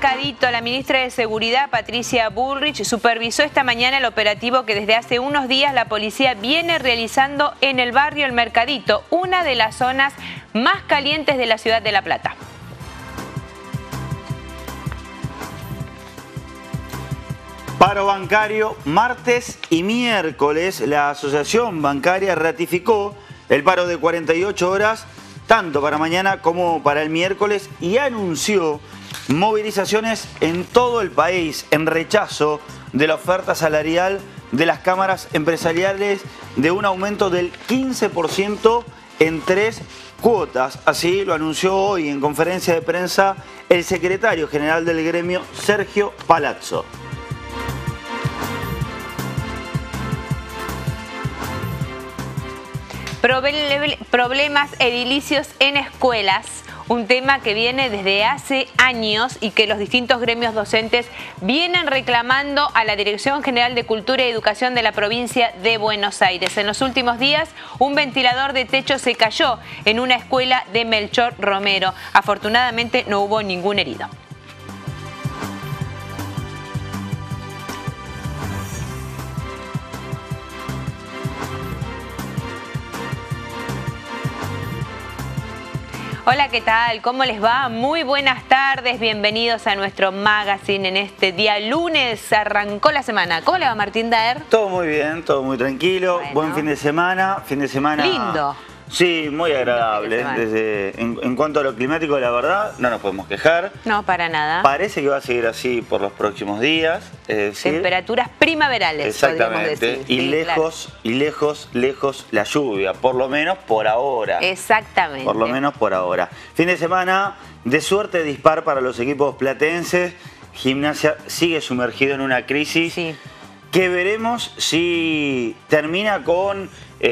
Mercadito, la ministra de Seguridad, Patricia Bullrich, supervisó esta mañana el operativo que desde hace unos días la policía viene realizando en el barrio El Mercadito, una de las zonas más calientes de la ciudad de La Plata. Paro bancario martes y miércoles. La asociación bancaria ratificó el paro de 48 horas tanto para mañana como para el miércoles y anunció movilizaciones en todo el país en rechazo de la oferta salarial de las cámaras empresariales de un aumento del 15% en 3 cuotas. Así lo anunció hoy en conferencia de prensa el secretario general del gremio, Sergio Palazzo. Problemas edilicios en escuelas, un tema que viene desde hace años y que los distintos gremios docentes vienen reclamando a la Dirección General de Cultura y Educación de la provincia de Buenos Aires. En los últimos días, un ventilador de techo se cayó en una escuela de Melchor Romero. Afortunadamente no hubo ningún herido. Hola, ¿qué tal? ¿Cómo les va? Muy buenas tardes, bienvenidos a nuestro magazine en este día lunes. Arrancó la semana. ¿Cómo le va, Martín Daer? Todo muy bien, todo muy tranquilo. Bueno. Buen fin de semana. Lindo. Sí, muy agradable. En cuanto a lo climático, la verdad, no nos podemos quejar. No, para nada. Parece que va a seguir así por los próximos días. Temperaturas primaverales, exactamente. Decir. Y sí, lejos la lluvia, por lo menos por ahora. Exactamente. Por lo menos por ahora. Fin de semana de suerte dispar para los equipos platenses. Gimnasia sigue sumergido en una crisis. Sí. Que veremos si termina con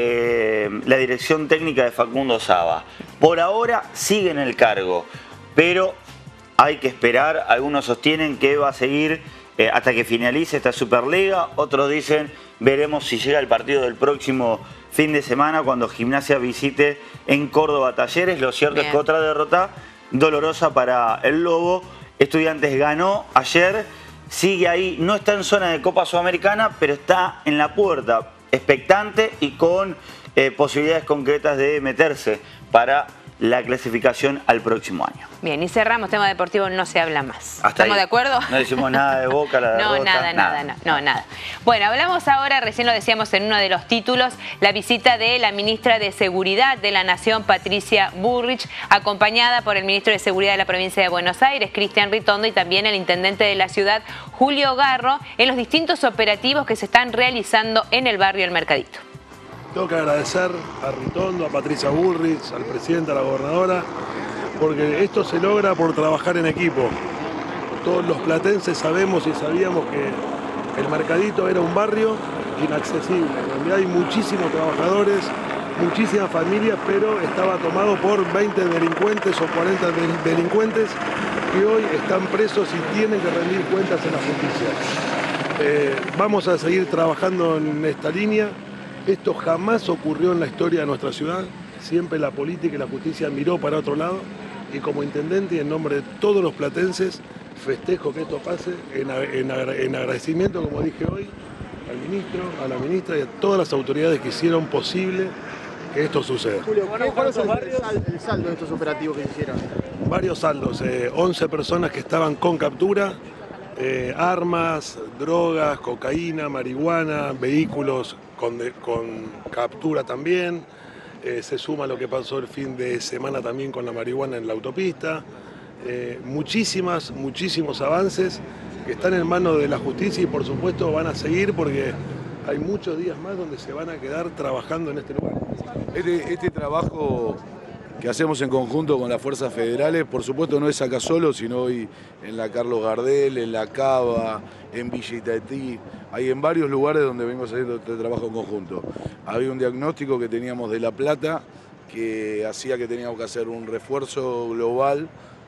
la dirección técnica de Facundo Saba. Por ahora sigue en el cargo, pero hay que esperar. Algunos sostienen que va a seguir hasta que finalice esta Superliga. Otros dicen, veremos si llega el partido del próximo fin de semana cuando Gimnasia visite en Córdoba Talleres. Lo cierto es que otra derrota dolorosa para el Lobo. Estudiantes ganó ayer. Sigue ahí, no está en zona de Copa Sudamericana, pero está en la puerta, expectante y con posibilidades concretas de meterse para la clasificación al próximo año. Bien, y cerramos, tema deportivo, no se habla más. Hasta ¿Estamos ahí. de acuerdo? No decimos nada de Boca, la derrota. Nada. Bueno, hablamos ahora, recién lo decíamos en uno de los títulos, la visita de la ministra de Seguridad de la Nación, Patricia Bullrich, acompañada por el ministro de Seguridad de la provincia de Buenos Aires, Cristian Ritondo, y también el intendente de la ciudad, Julio Garro, en los distintos operativos que se están realizando en el barrio El Mercadito. Tengo que agradecer a Ritondo, a Patricia Bullrich, al presidente, a la gobernadora, porque esto se logra por trabajar en equipo. Todos los platenses sabemos y sabíamos que el Mercadito era un barrio inaccesible, donde hay muchísimos trabajadores, muchísimas familias, pero estaba tomado por 20 delincuentes o 40 delincuentes que hoy están presos y tienen que rendir cuentas en la justicia. Vamos a seguir trabajando en esta línea. Esto jamás ocurrió en la historia de nuestra ciudad. Siempre la política y la justicia miró para otro lado. Y como intendente y en nombre de todos los platenses, festejo que esto pase en agradecimiento, como dije hoy, al ministro, a la ministra y a todas las autoridades que hicieron posible que esto suceda. Julio, ¿cuál es el saldo de estos operativos que se hicieron? Varios saldos, 11 personas que estaban con captura, armas, drogas, cocaína, marihuana, vehículos con captura también. Se suma lo que pasó el fin de semana también con la marihuana en la autopista. Muchísimos avances que están en manos de la justicia y por supuesto van a seguir porque hay muchos días más donde se van a quedar trabajando en este lugar. Este trabajo que hacemos en conjunto con las fuerzas federales, por supuesto no es acá solo, sino hoy en la Carlos Gardel, en la Cava, en Villa Itatí, hay en varios lugares donde venimos haciendo este trabajo en conjunto. Había un diagnóstico que teníamos de La Plata que hacía que teníamos que hacer un refuerzo global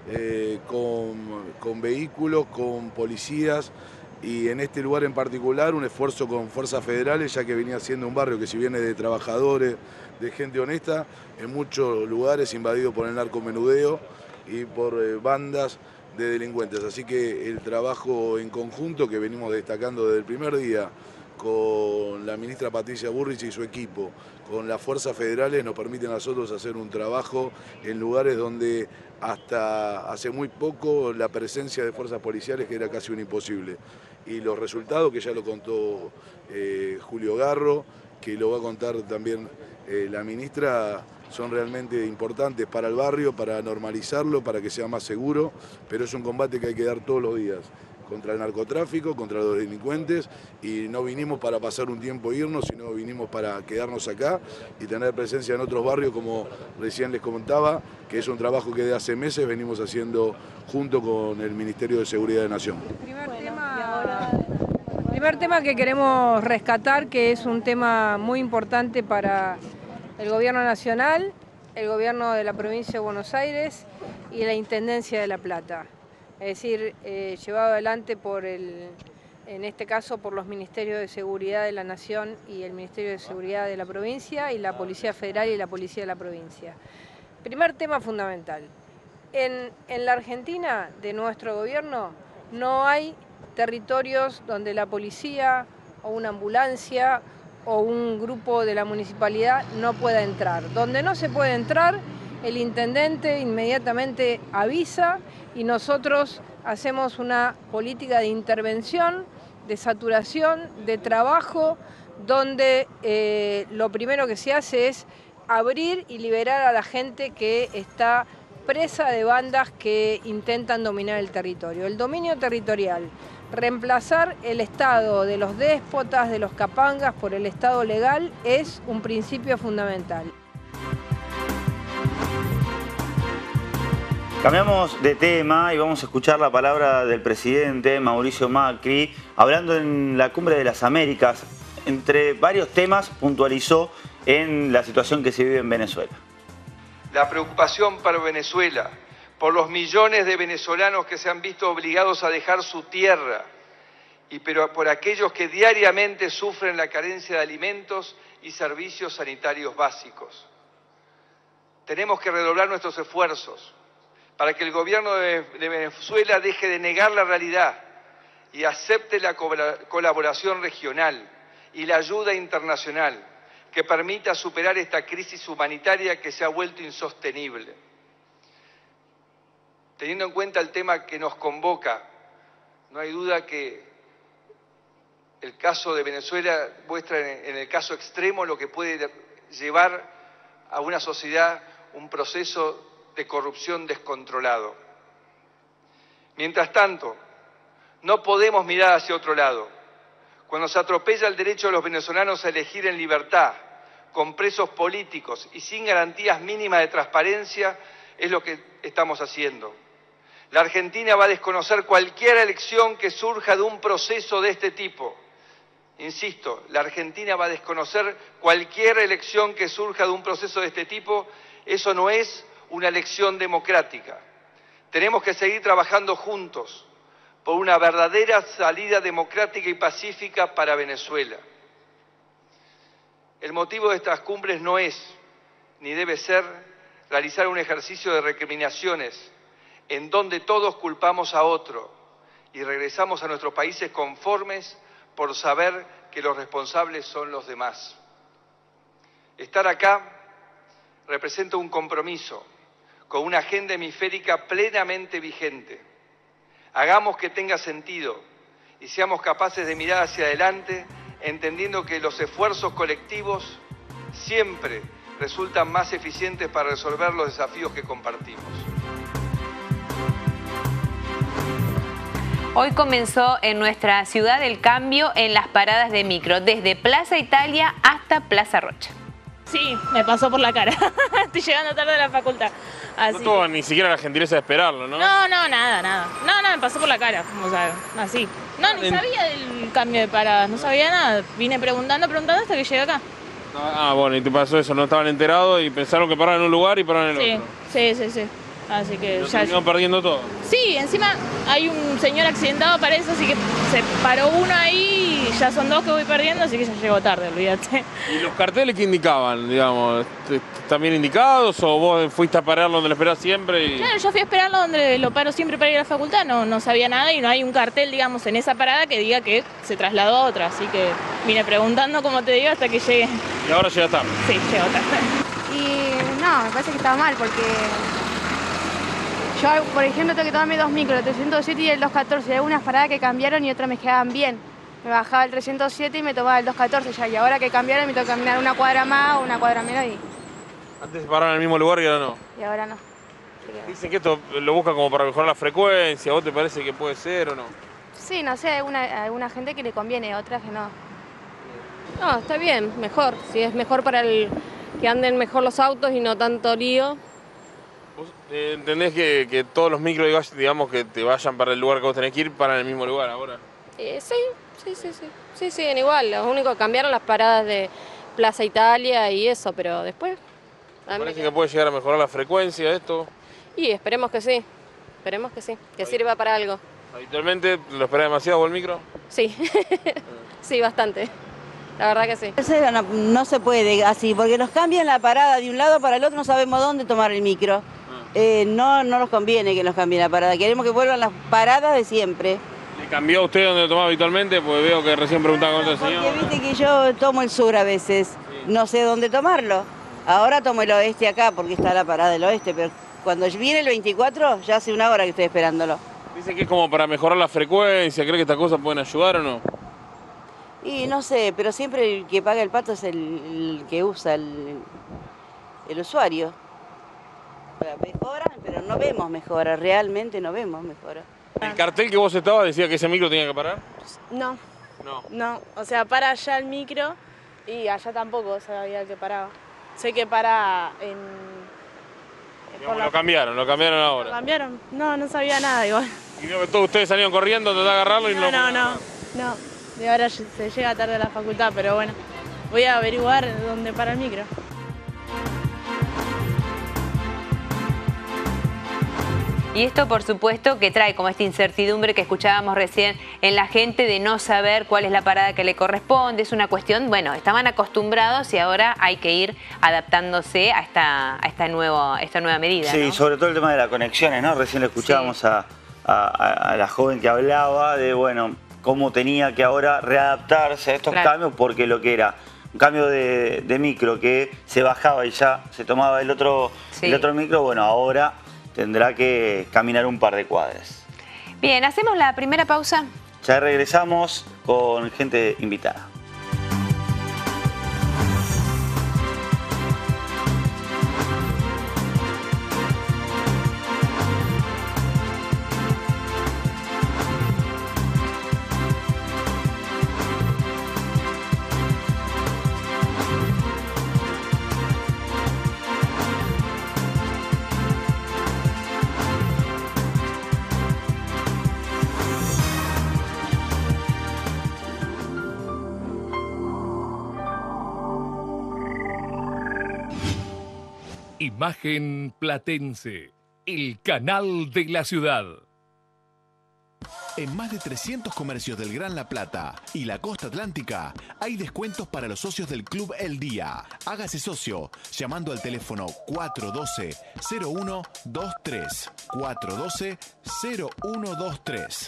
con vehículos, con policías, y en este lugar en particular un esfuerzo con fuerzas federales, ya que venía siendo un barrio que si viene de trabajadores, de gente honesta, en muchos lugares invadido por el narcomenudeo y por bandas de delincuentes. Así que el trabajo en conjunto que venimos destacando desde el primer día con la ministra Patricia Bullrich y su equipo, con las fuerzas federales, nos permiten a nosotros hacer un trabajo en lugares donde hasta hace muy poco la presencia de fuerzas policiales que era casi un imposible. Y los resultados, que ya lo contó Julio Garro, que lo va a contar también la ministra, son realmente importantes para el barrio, para normalizarlo, para que sea más seguro, pero es un combate que hay que dar todos los días contra el narcotráfico, contra los delincuentes, y no vinimos para pasar un tiempo e irnos, sino vinimos para quedarnos acá y tener presencia en otros barrios, como recién les comentaba, que es un trabajo que de hace meses venimos haciendo junto con el Ministerio de Seguridad de Nación. El primer tema que queremos rescatar, que es un tema muy importante para el Gobierno Nacional, el Gobierno de la Provincia de Buenos Aires y la Intendencia de La Plata. Es decir, llevado adelante en este caso por los Ministerios de Seguridad de la Nación y el Ministerio de Seguridad de la provincia y la Policía Federal y la Policía de la provincia. Primer tema fundamental. En la Argentina, de nuestro gobierno, no hay territorios donde la policía o una ambulancia o un grupo de la municipalidad no pueda entrar. Donde no se puede entrar, el intendente inmediatamente avisa y nosotros hacemos una política de intervención, de saturación, de trabajo, donde lo primero que se hace es abrir y liberar a la gente que está presa de bandas que intentan dominar el territorio. El dominio territorial, reemplazar el Estado de los déspotas, de los capangas por el Estado legal es un principio fundamental. Cambiamos de tema y vamos a escuchar la palabra del presidente Mauricio Macri, hablando en la Cumbre de las Américas. Entre varios temas puntualizó en la situación que se vive en Venezuela. La preocupación para Venezuela, por los millones de venezolanos que se han visto obligados a dejar su tierra, pero por aquellos que diariamente sufren la carencia de alimentos y servicios sanitarios básicos. Tenemos que redoblar nuestros esfuerzos para que el gobierno de Venezuela deje de negar la realidad y acepte la colaboración regional y la ayuda internacional que permita superar esta crisis humanitaria que se ha vuelto insostenible. Teniendo en cuenta el tema que nos convoca, no hay duda que el caso de Venezuela muestra en el caso extremo lo que puede llevar a una sociedad un proceso de corrupción descontrolado. Mientras tanto, no podemos mirar hacia otro lado. Cuando se atropella el derecho de los venezolanos a elegir en libertad, con presos políticos y sin garantías mínimas de transparencia, es lo que estamos haciendo. La Argentina va a desconocer cualquier elección que surja de un proceso de este tipo. Insisto, la Argentina va a desconocer cualquier elección que surja de un proceso de este tipo. Eso no es una elección democrática. Tenemos que seguir trabajando juntos por una verdadera salida democrática y pacífica para Venezuela. El motivo de estas cumbres no es, ni debe ser, realizar un ejercicio de recriminaciones en donde todos culpamos a otro y regresamos a nuestros países conformes por saber que los responsables son los demás. Estar acá representa un compromiso con una agenda hemisférica plenamente vigente. Hagamos que tenga sentido y seamos capaces de mirar hacia adelante, entendiendo que los esfuerzos colectivos siempre resultan más eficientes para resolver los desafíos que compartimos. Hoy comenzó en nuestra ciudad el cambio en las paradas de micro, desde Plaza Italia hasta Plaza Rocha. Sí, me pasó por la cara. Estoy llegando tarde a la facultad. Así. No tuvo ni siquiera la gentileza de esperarlo, ¿no? No, nada. No, me pasó por la cara, o sea, así. No, ni sabía del cambio de paradas, no sabía nada. Vine preguntando hasta que llegué acá. Ah, bueno, y te pasó eso, no estaban enterados y pensaron que paraban en un lugar y paraban en el otro. Sí. Así que Lo ya... terminó perdiendo todo. Sí, encima hay un señor accidentado, parece, así que se paró uno ahí y ya son 2 que voy perdiendo, así que ya llegó tarde, olvídate. ¿Y los carteles qué indicaban, digamos? ¿Están bien indicados o vos fuiste a pararlo donde lo esperás siempre? Y... Claro, yo fui a esperarlo donde lo paro siempre para ir a la facultad, no sabía nada y no hay un cartel, digamos, en esa parada que diga que se trasladó a otra, así que vine preguntando, como te digo, hasta que llegué. ¿Y ahora llega tarde? Sí, llegó tarde. Y no, me parece que estaba mal porque yo, por ejemplo, tengo que tomarme 2 micros, el 307 y el 214. Hay algunas paradas que cambiaron y otras me quedaban bien. Me bajaba el 307 y me tomaba el 214 ya. Y ahora que cambiaron me tengo que caminar una cuadra más o una cuadra menos Antes se paraban en el mismo lugar y ahora no. y ahora no. Dicen que esto lo buscan como para mejorar la frecuencia. ¿Vos te parece que puede ser o no? Sí, no sé, hay alguna gente que le conviene, otras que no. No, está bien, mejor. Si es mejor para que anden mejor los autos y no tanto lío. ¿Vos entendés que todos los micros, digamos, que te vayan para el lugar que vos tenés que ir, para el mismo lugar ahora? Sí, siguen igual. Lo único que cambiaron las paradas de Plaza Italia y eso, pero después... ¿Te parece que puede llegar a mejorar la frecuencia de esto? Y esperemos que sí, que sirva para algo. ¿Habitualmente lo esperás demasiado vos el micro? Sí, sí, bastante. La verdad que sí. No se puede así, porque nos cambian la parada de un lado para el otro, no sabemos dónde tomar el micro. No nos conviene que nos cambien la parada, queremos que vuelvan las paradas de siempre. ¿Le cambió a usted donde lo tomaba habitualmente? Pues veo que recién preguntaba con otro señor. Porque viste que yo tomo el sur a veces, no sé dónde tomarlo. Ahora tomo el oeste acá porque está la parada del oeste, pero cuando viene el 24 ya hace 1 hora que estoy esperándolo. Dice que es como para mejorar la frecuencia, ¿cree que estas cosas pueden ayudar o no? Y no sé, pero siempre el que paga el pato es el que usa el usuario. Mejoran, pero no vemos mejora, realmente no vemos mejora. ¿El cartel que vos estabas decía que ese micro tenía que parar? No, o sea, para allá el micro y allá tampoco sabía que paraba. Sé que para en... Digamos, lo cambiaron ahora. ¿Lo cambiaron? No sabía nada igual. ¿Y no, todos ustedes salieron corriendo, trataron de agarrarlo y No. De ahora se llega tarde a la facultad, pero bueno, voy a averiguar dónde para el micro. Y esto, por supuesto, que trae como esta incertidumbre que escuchábamos recién en la gente de no saber cuál es la parada que le corresponde. Es una cuestión, bueno, estaban acostumbrados y ahora hay que ir adaptándose a esta nueva medida. Sí, ¿no? Sobre todo el tema de las conexiones, ¿no? Recién le escuchábamos a la joven que hablaba de, bueno, cómo tenía que ahora readaptarse a estos cambios, porque lo que era un cambio de micro que se bajaba y ya se tomaba el otro micro, bueno, ahora tendrá que caminar un par de cuadras. Bien, ¿hacemos la primera pausa? Ya regresamos con gente invitada. Imagen Platense, el canal de la ciudad. En más de 300 comercios del Gran La Plata y la costa atlántica hay descuentos para los socios del Club El Día. Hágase socio llamando al teléfono 412-0123. 412-0123.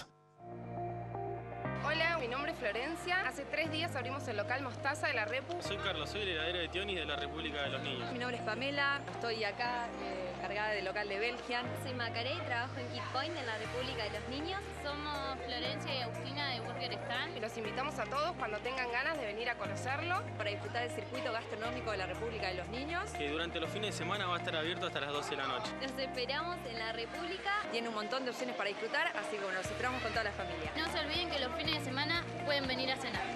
Hola, mi nombre es Florencia. Hace 3 días abrimos el local Mostaza de la Repu. Soy Carlos, soy el heredero de Tionis de la República de los Niños. Mi nombre es Pamela, estoy acá cargada del local de Belgian. Soy Macaré, trabajo en Kid Point en la República de los Niños. Somos Florencia y Agustina de Burger Stand. Y los invitamos a todos cuando tengan ganas de venir a conocerlo. Para disfrutar del circuito gastronómico de la República de los Niños. Que durante los fines de semana va a estar abierto hasta las 12 de la noche. Los esperamos en la República. Tiene un montón de opciones para disfrutar, así que bueno, los esperamos con toda la familia. No se olviden que los fines de semana pueden venir a cenar.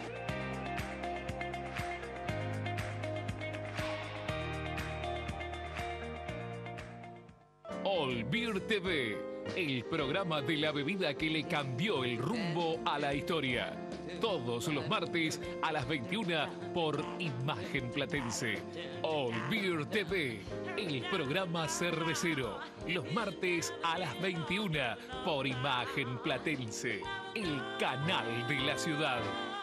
Olbir TV, el programa de la bebida que le cambió el rumbo a la historia. Todos los martes a las 21 por Imagen Platense. All Beer TV, el programa cervecero. Los martes a las 21 por Imagen Platense, el canal de la ciudad.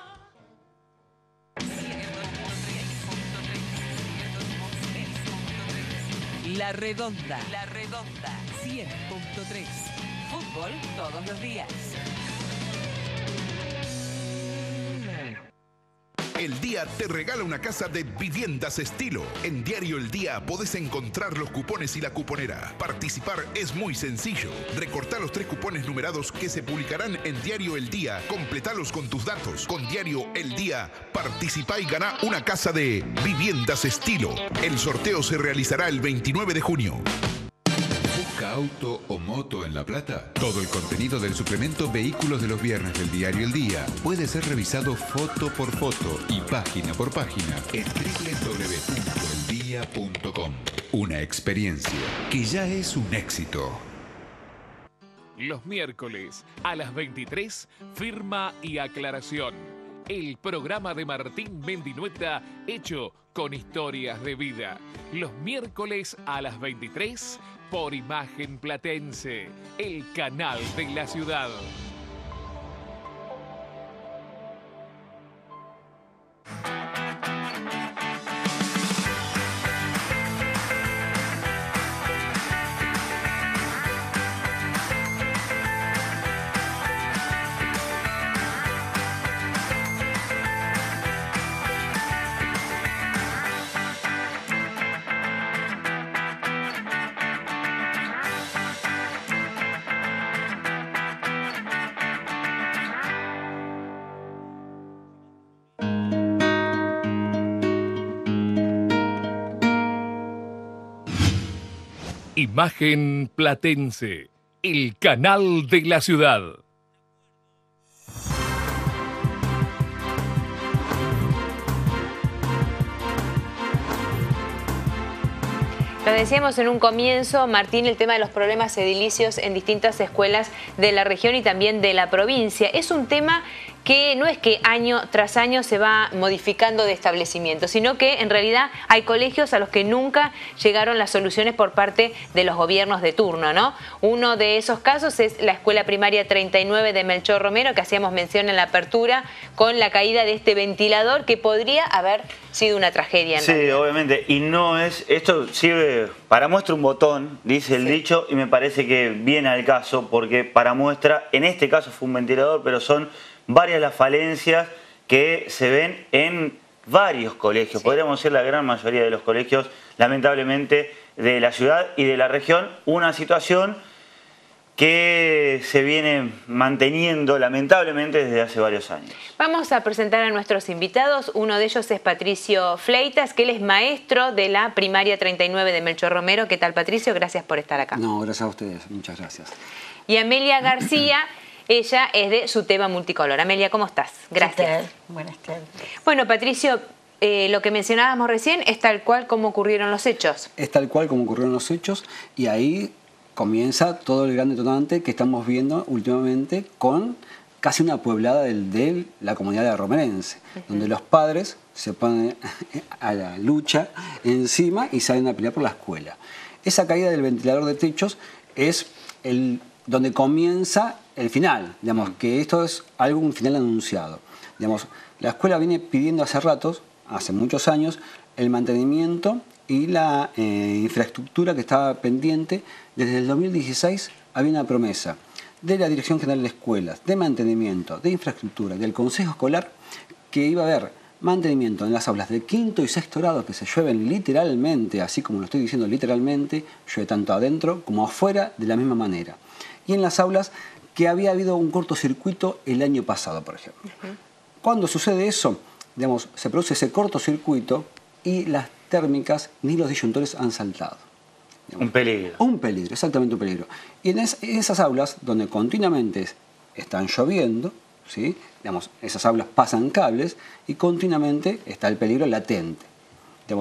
La Redonda. La Redonda. 100.3. Fútbol todos los días. El Día te regala una casa de Viviendas Estilo. En Diario El Día podés encontrar los cupones y la cuponera. Participar es muy sencillo. Recortá los 3 cupones numerados que se publicarán en Diario El Día. Completalos con tus datos. Con Diario El Día, participá y ganá una casa de Viviendas Estilo. El sorteo se realizará el 29 de junio. ¿Busca auto o moto en La Plata? Todo el contenido del suplemento Vehículos de los viernes del Diario El Día puede ser revisado foto por foto y página por página en www.eldia.com. Una experiencia que ya es un éxito. Los miércoles a las 23, Firma y Aclaración. El programa de Martín Mendinueta hecho con historias de vida. Los miércoles a las 23 por Imagen Platense, el canal de la ciudad. Imagen Platense, el canal de la ciudad. Lo decíamos en un comienzo, Martín, el tema de los problemas edilicios en distintas escuelas de la región y también de la provincia. Es un tema que no es que año tras año se va modificando de establecimiento, sino que en realidad hay colegios a los que nunca llegaron las soluciones por parte de los gobiernos de turno, ¿no? Uno de esos casos es la escuela primaria 39 de Melchor Romero, que hacíamos mención en la apertura, con la caída de este ventilador que podría haber sido una tragedia. Sí, obviamente, y no es, esto sirve para muestra un botón, dice el dicho, y me parece que viene al caso, porque para muestra, en este caso fue un ventilador, pero son varias las falencias que se ven en varios colegios, podríamos decir la gran mayoría de los colegios, lamentablemente, de la ciudad y de la región, una situación que se viene manteniendo lamentablemente desde hace varios años. Vamos a presentar a nuestros invitados. Uno de ellos es Patricio Fleitas, que él es maestro de la primaria 39 de Melchor Romero. ¿Qué tal, Patricio? Gracias por estar acá. No, gracias a ustedes. Muchas gracias. Y Amelia García, ella es de Suteba Multicolor. Amelia, ¿cómo estás? Gracias. Buenas tardes. Bueno, Patricio, lo que mencionábamos recién es tal cual como ocurrieron los hechos. Es tal cual como ocurrieron los hechos y ahí comienza todo el gran detonante que estamos viendo últimamente con casi una pueblada de la comunidad de romerense, donde los padres se ponen a la lucha encima y salen a pelear por la escuela. Esa caída del ventilador de techos es donde comienza el final, digamos, que esto es un final anunciado. Digamos, la escuela viene pidiendo hace ratos, hace muchos años, el mantenimiento y la infraestructura que estaba pendiente. Desde el 2016 había una promesa de la Dirección General de Escuelas, de mantenimiento, de infraestructura, del Consejo Escolar, que iba a haber mantenimiento en las aulas de quinto y sexto grado que se llueven literalmente, así como lo estoy diciendo literalmente, llueve tanto adentro como afuera de la misma manera. Y en las aulas que había habido un cortocircuito el año pasado, por ejemplo. Cuando sucede eso, digamos, se produce ese cortocircuito y las térmicas ni los disyuntores han saltado. Digamos. Un peligro. Un peligro, exactamente un peligro. Y en esas aulas donde continuamente están lloviendo, ¿sí? Digamos, esas aulas pasan cables y continuamente está el peligro latente. Digamos,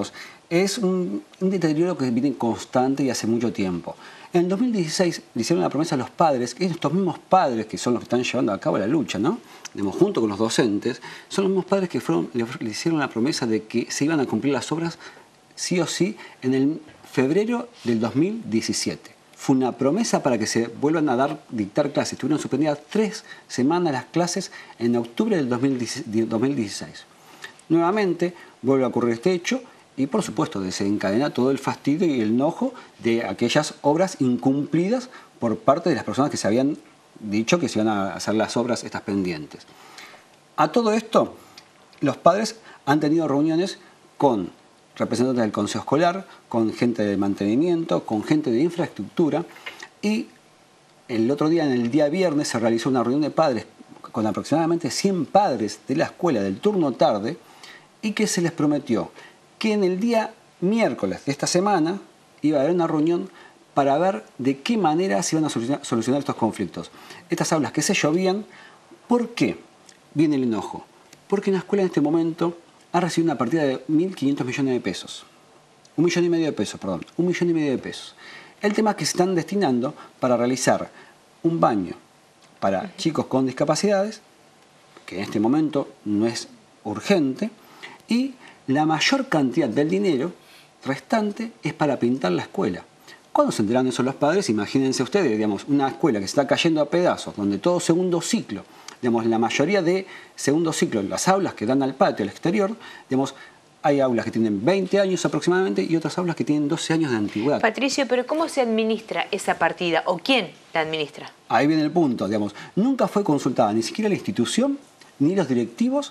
es un deterioro que viene constante y hace mucho tiempo. En el 2016 le hicieron la promesa a los padres, que estos mismos padres que son los que están llevando a cabo la lucha, ¿no? Junto con los docentes, son los mismos padres que le hicieron la promesa de que se iban a cumplir las obras sí o sí en el febrero del 2017. Fue una promesa para que se vuelvan a dictar clases. Estuvieron suspendidas 3 semanas las clases en octubre del 2016. Nuevamente vuelve a ocurrir este hecho y por supuesto desencadena todo el fastidio y el enojo de aquellas obras incumplidas por parte de las personas que se habían dicho que se iban a hacer las obras estas pendientes. A todo esto, los padres han tenido reuniones con representantes del Consejo Escolar, con gente de mantenimiento, con gente de infraestructura y el otro día, en el día viernes, se realizó una reunión de padres con aproximadamente 100 padres de la escuela del turno tarde y que se les prometió que en el día miércoles de esta semana iba a haber una reunión para ver de qué manera se iban a solucionar estos conflictos. Estas aulas que se llovían, ¿por qué viene el enojo? Porque la escuela en este momento ha recibido una partida de 1.500 millones de pesos. 1,5 millones de pesos, perdón. 1,5 millones de pesos. El tema es que se están destinando para realizar un baño para chicos con discapacidades, que en este momento no es urgente, y la mayor cantidad del dinero restante es para pintar la escuela. Cuando se enteran de eso los padres, imagínense ustedes, digamos, una escuela que se está cayendo a pedazos, donde todo segundo ciclo, digamos, la mayoría de segundo ciclo, las aulas que dan al patio, al exterior, digamos, hay aulas que tienen 20 años aproximadamente y otras aulas que tienen 12 años de antigüedad. Patricio, pero ¿cómo se administra esa partida o quién la administra? Ahí viene el punto, digamos, nunca fue consultada ni siquiera la institución, ni los directivos,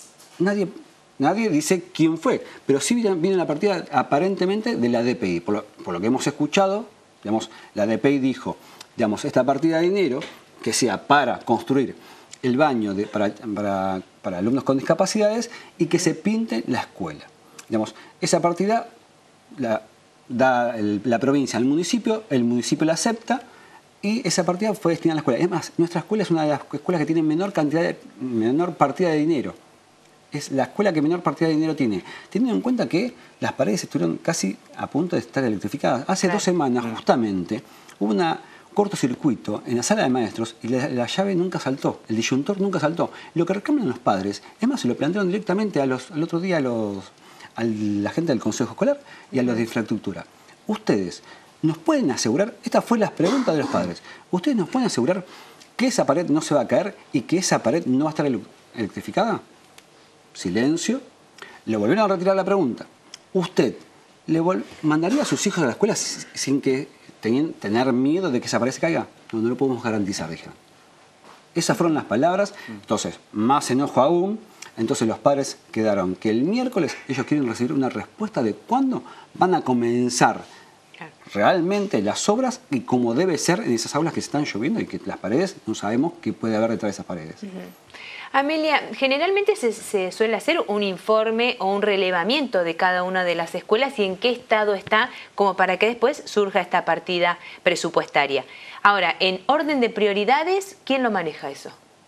nadie dice quién fue, pero sí viene la partida aparentemente de la DPI. Por lo que hemos escuchado, digamos, la DPI dijo, digamos, esta partida de dinero que sea para construir el baño para alumnos con discapacidades y que se pinte la escuela. Digamos, esa partida la da la provincia al municipio, el municipio la acepta y esa partida fue destinada a la escuela. Es más, nuestra escuela es una de las escuelas que tiene menor partida de dinero. Es la escuela que menor partida de dinero tiene, teniendo en cuenta que las paredes estuvieron casi a punto de estar electrificadas. Hace 2 semanas, justamente, hubo un cortocircuito en la sala de maestros y la llave nunca saltó, el disyuntor nunca saltó. Lo que reclaman los padres, es más, se lo plantearon directamente al otro día a la gente del Consejo Escolar y a los de infraestructura. Ustedes nos pueden asegurar, esta fue la pregunta de los padres, ustedes nos pueden asegurar que esa pared no se va a caer y que esa pared no va a estar electrificada. Silencio. Le volvieron a retirar la pregunta. ¿Usted le mandaría a sus hijos a la escuela sin que tener miedo de que esa pared se caiga? No lo podemos garantizar, dijeron. Esas fueron las palabras. Entonces, más enojo aún. Entonces los padres quedaron que el miércoles ellos quieren recibir una respuesta de cuándo van a comenzar realmente las obras y cómo debe ser en esas aulas que se están lloviendo y que las paredes no sabemos qué puede haber detrás de esas paredes. Amelia, generalmente se suele hacer un informe o un relevamiento de cada una de las escuelas y en qué estado está, como para que después surja esta partida presupuestaria. Ahora, en orden de prioridades, ¿quién lo maneja eso?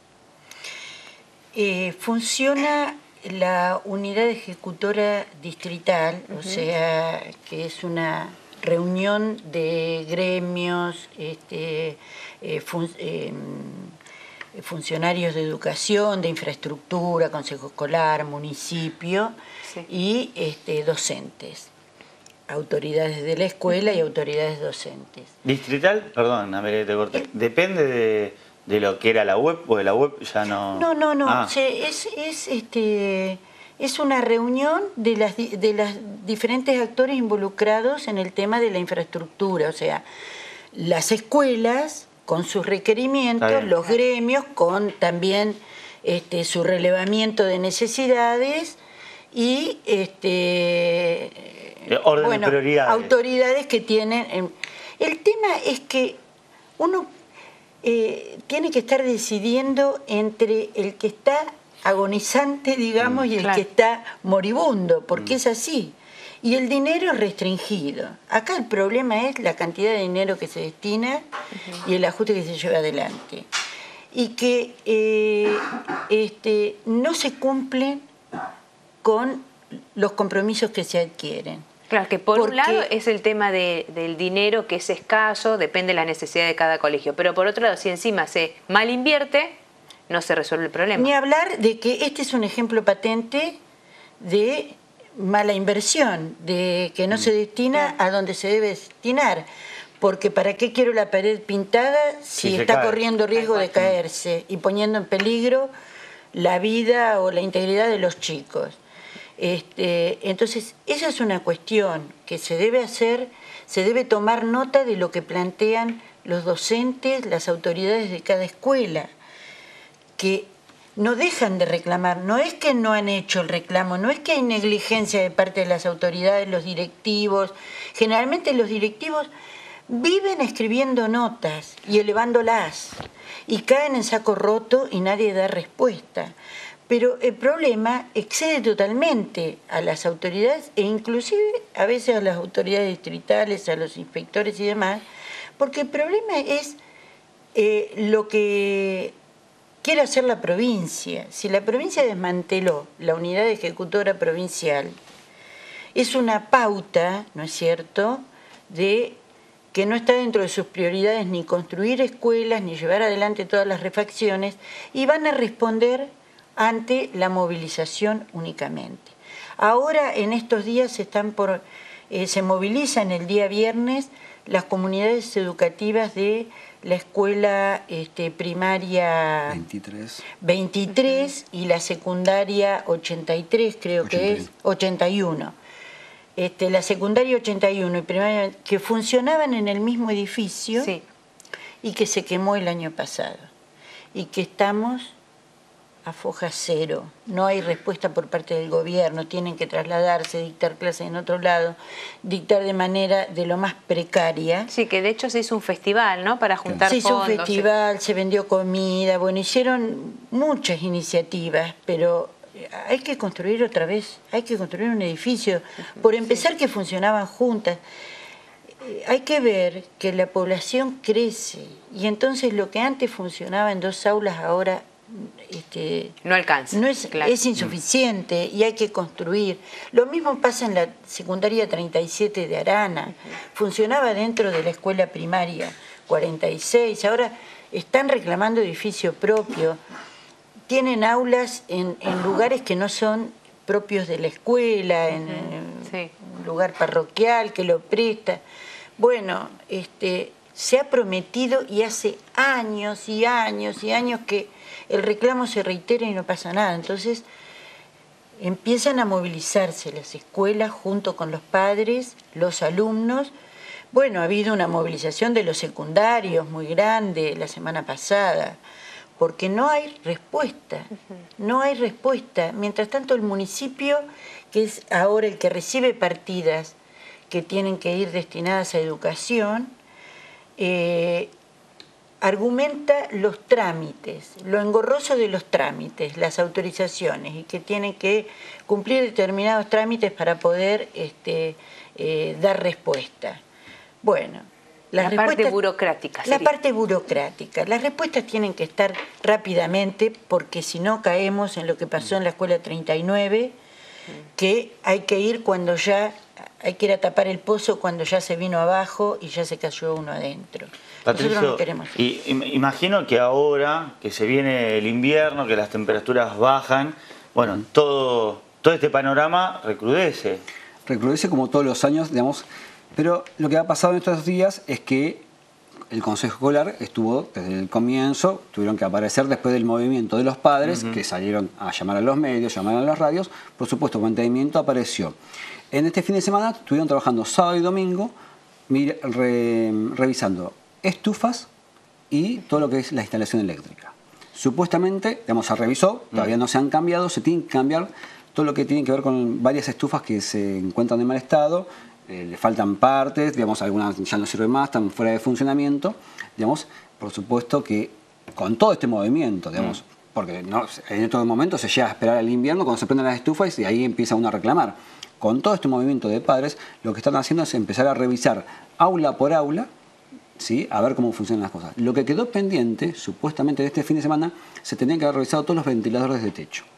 Funciona la unidad ejecutora distrital, o sea, que es una reunión de gremios, funcionarios de educación, de infraestructura, consejo escolar, municipio y docentes, autoridades de la escuela y autoridades docentes. ¿Distrital? Perdón, a ver, te corté. ¿Depende de lo que era la web o de la web ya no? No. Ah. Es una reunión de las diferentes actores involucrados en el tema de la infraestructura, o sea, las escuelas con sus requerimientos, los gremios con también su relevamiento de necesidades y orden de prioridades. Autoridades que tienen. El tema es que uno tiene que estar decidiendo entre el que está agonizante, digamos, y el que está moribundo, porque es así. Y el dinero es restringido. Acá el problema es la cantidad de dinero que se destina y el ajuste que se lleva adelante. Y que no se cumplen con los compromisos que se adquieren. Claro, que por un lado es el tema del dinero, que es escaso, depende de la necesidad de cada colegio, pero por otro lado, si encima se mal invierte, no se resuelve el problema. Ni hablar de que este es un ejemplo patente de mala inversión, de que no se destina a donde se debe destinar. Porque ¿para qué quiero la pared pintada si está corriendo riesgo de caerse y poniendo en peligro la vida o la integridad de los chicos? Entonces, esa es una cuestión que se debe hacer, se debe tomar nota de lo que plantean los docentes, las autoridades de cada escuela, que no dejan de reclamar. No es que no han hecho el reclamo, no es que hay negligencia de parte de las autoridades, los directivos. Generalmente los directivos viven escribiendo notas y elevándolas y caen en saco roto y nadie da respuesta. Pero el problema excede totalmente a las autoridades e inclusive a veces a las autoridades distritales, a los inspectores y demás, porque el problema es lo que quiere hacer la provincia. Si la provincia desmanteló la unidad ejecutora provincial, es una pauta, ¿no es cierto?, de que no está dentro de sus prioridades ni construir escuelas, ni llevar adelante todas las refacciones, y van a responder ante la movilización únicamente. Ahora, en estos días, se movilizan el día viernes las comunidades educativas de la escuela primaria 23 y la secundaria 83, creo que es 81. La secundaria 81 y primaria, que funcionaban en el mismo edificio y que se quemó el año pasado. Y que estamos a foja cero. No hay respuesta por parte del gobierno. Tienen que trasladarse, dictar clases en otro lado, dictar de manera de lo más precaria. Sí, que de hecho se hizo un festival, ¿no?, para juntar fondos. Se hizo un festival, se vendió comida, bueno, hicieron muchas iniciativas, pero hay que construir otra vez, hay que construir un edificio. Por empezar, que funcionaban juntas. Hay que ver que la población crece y entonces lo que antes funcionaba en 2 aulas ahora no alcanza. No es, claro. Es insuficiente y hay que construir. Lo mismo pasa en la secundaria 37 de Arana. Funcionaba dentro de la escuela primaria 46. Ahora están reclamando edificio propio. Tienen aulas en lugares que no son propios de la escuela, en un lugar parroquial que lo presta. Bueno, se ha prometido y hace años y años y años que el reclamo se reitera y no pasa nada. Entonces empiezan a movilizarse las escuelas junto con los padres, los alumnos. Bueno, ha habido una movilización de los secundarios muy grande la semana pasada, porque no hay respuesta, no hay respuesta. Mientras tanto el municipio, que es ahora el que recibe partidas que tienen que ir destinadas a educación, argumenta los trámites, lo engorroso de los trámites, las autorizaciones, y que tienen que cumplir determinados trámites para poder dar respuesta. Bueno, la parte burocrática. La parte burocrática. Las respuestas tienen que estar rápidamente, porque si no caemos en lo que pasó en la escuela 39, que hay que ir cuando ya, hay que ir a tapar el pozo cuando ya se vino abajo y ya se cayó uno adentro. Patricio, nosotros no queremos. Y imagino que ahora que se viene el invierno, que las temperaturas bajan, bueno, todo este panorama recrudece. Recrudece como todos los años, digamos, pero lo que ha pasado en estos días es que el Consejo Escolar estuvo desde el comienzo, tuvieron que aparecer después del movimiento de los padres, que salieron a llamar a los medios, llamaron a las radios, por supuesto, el mantenimiento apareció. En este fin de semana estuvieron trabajando sábado y domingo, revisando estufas y todo lo que es la instalación eléctrica. Supuestamente, digamos, se revisó, todavía no se han cambiado, se tienen que cambiar todo lo que tiene que ver con varias estufas que se encuentran en mal estado, le faltan partes, digamos, algunas ya no sirven más, están fuera de funcionamiento, digamos, por supuesto que con todo este movimiento, digamos, porque no, en estos momentos se llega a esperar el invierno cuando se prenden las estufas y ahí empieza uno a reclamar. Con todo este movimiento de padres, lo que están haciendo es empezar a revisar aula por aula, ¿sí?, a ver cómo funcionan las cosas. Lo que quedó pendiente, supuestamente de este fin de semana, se tenían que haber revisado todos los ventiladores de techo.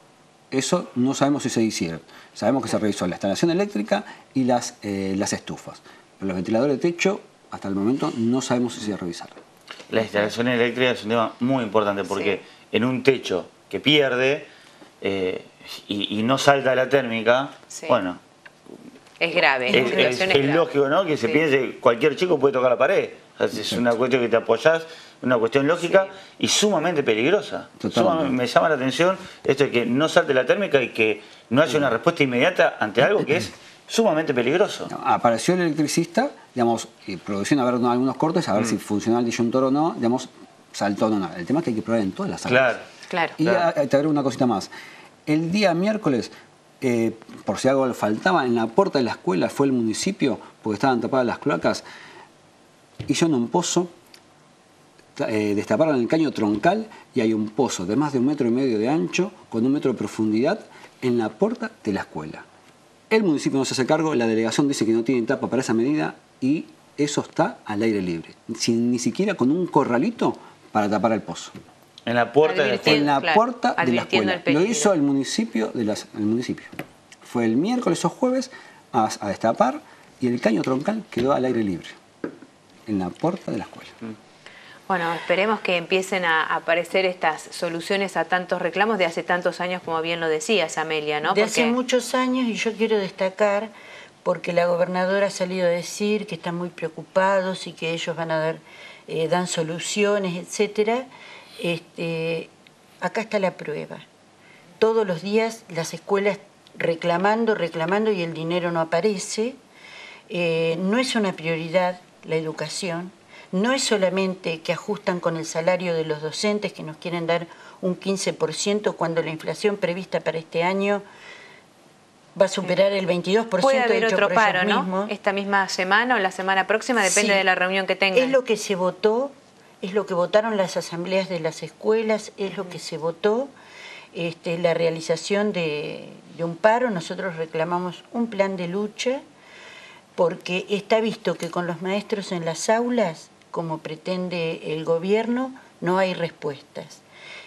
Eso no sabemos si se hicieron. Sabemos que se revisó la instalación eléctrica y las estufas. Pero los ventiladores de techo, hasta el momento, no sabemos si se revisaron. La instalación eléctrica es un tema muy importante porque en un techo que pierde y no salta la térmica, bueno... Es grave. Es lógico, ¿no? Que se piense, cualquier chico puede tocar la pared. O sea, es una cuestión que te apoyás, una cuestión lógica y sumamente peligrosa. Me llama la atención esto de que no salte la térmica y que no haya una respuesta inmediata ante algo que es sumamente peligroso. No, apareció el electricista, digamos, y producción a ver algunos cortes, a ver si funcionaba el disyuntor o no, digamos, saltó o no. El tema es que hay que probar en todas las salas. Claro. Y te agrego una cosita más. El día miércoles, por si algo le faltaba, en la puerta de la escuela fue el municipio, porque estaban tapadas las cloacas, hicieron un pozo, destaparon el caño troncal y hay un pozo de más de 1,5 metros de ancho con 1 metro de profundidad en la puerta de la escuela. El municipio no se hace cargo, la delegación dice que no tiene tapa para esa medida y eso está al aire libre, ni siquiera con un corralito para tapar el pozo. En la puerta de la escuela. En la puerta de la escuela. Lo hizo el municipio. Fue el miércoles o jueves a destapar y el caño troncal quedó al aire libre. En la puerta de la escuela. Bueno, esperemos que empiecen a aparecer estas soluciones a tantos reclamos de hace tantos años, como bien lo decías, Amelia, ¿no? De hace muchos años, y yo quiero destacar, porque la gobernadora ha salido a decir que están muy preocupados y que ellos van a dar, dan soluciones, etcétera. Acá está la prueba. Todos los días las escuelas reclamando y el dinero no aparece. No es una prioridad la educación. No es solamente que ajustan con el salario de los docentes, que nos quieren dar un 15% cuando la inflación prevista para este año va a superar el 22%. Puede haber hecho otro por paro, ellos ¿no? mismos. Esta misma semana o la semana próxima, depende de la reunión que tengan. Es lo que se votó, es lo que votaron las asambleas de las escuelas, es lo que se votó, la realización de un paro. Nosotros reclamamos un plan de lucha porque está visto que con los maestros en las aulas, como pretende el gobierno, no hay respuestas.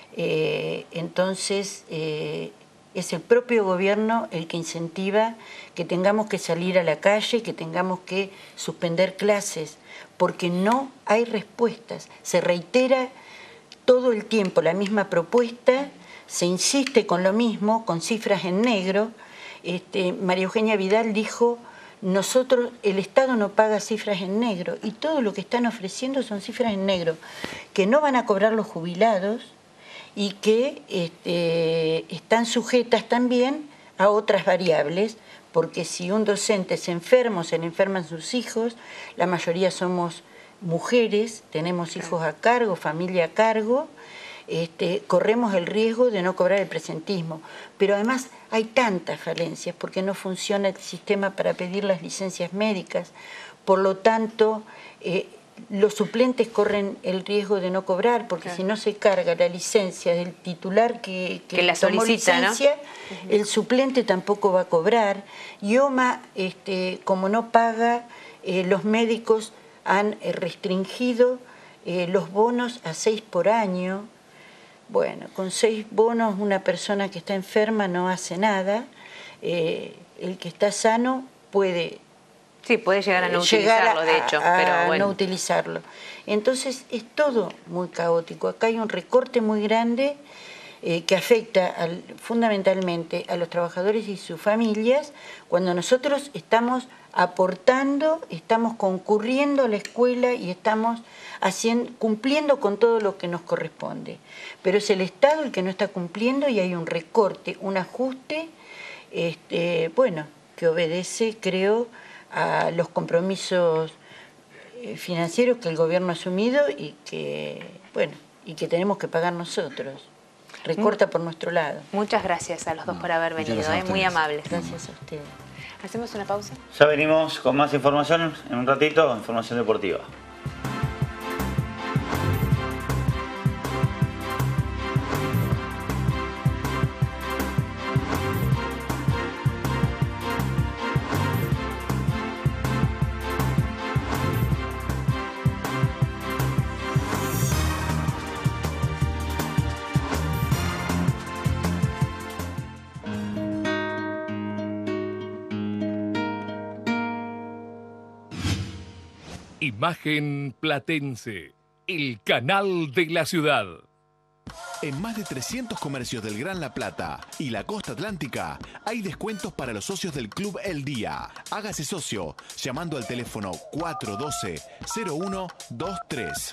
Entonces, es el propio gobierno el que incentiva que tengamos que salir a la calle, que tengamos que suspender clases, porque no hay respuestas. Se reitera todo el tiempo la misma propuesta, se insiste con lo mismo, con cifras en negro. María Eugenia Vidal dijo: nosotros, el Estado no paga cifras en negro, y todo lo que están ofreciendo son cifras en negro, que no van a cobrar los jubilados y que están sujetas también a otras variables, porque si un docente se enferma o se le enferman sus hijos, la mayoría somos mujeres, tenemos hijos a cargo, familia a cargo, corremos el riesgo de no cobrar el presentismo. Pero además hay tantas falencias porque no funciona el sistema para pedir las licencias médicas. Por lo tanto, los suplentes corren el riesgo de no cobrar, porque si no se carga la licencia del titular que la solicita, licencia, ¿no? El suplente tampoco va a cobrar. Y OMA, como no paga, los médicos han restringido los bonos a 6 por año. Bueno, con 6 bonos una persona que está enferma no hace nada. El que está sano puede... Sí, puede llegar a no utilizarlo, de hecho. Pero bueno. No utilizarlo. Entonces es todo muy caótico. Acá hay un recorte muy grande que afecta fundamentalmente a los trabajadores y sus familias, cuando nosotros estamos aportando, estamos concurriendo a la escuela y estamos cumpliendo con todo lo que nos corresponde. Pero es el Estado el que no está cumpliendo y hay un recorte, un ajuste, que obedece, creo, a los compromisos financieros que el gobierno ha asumido y que tenemos que pagar nosotros. Recorta por nuestro lado. Muchas gracias a los dos por haber venido, muy amables. Gracias a ustedes. ¿Hacemos una pausa? Ya venimos con más información en un ratito, información deportiva. Imagen Platense, el canal de la ciudad. En más de 300 comercios del Gran La Plata y la costa atlántica hay descuentos para los socios del Club El Día. Hágase socio llamando al teléfono 412-0123.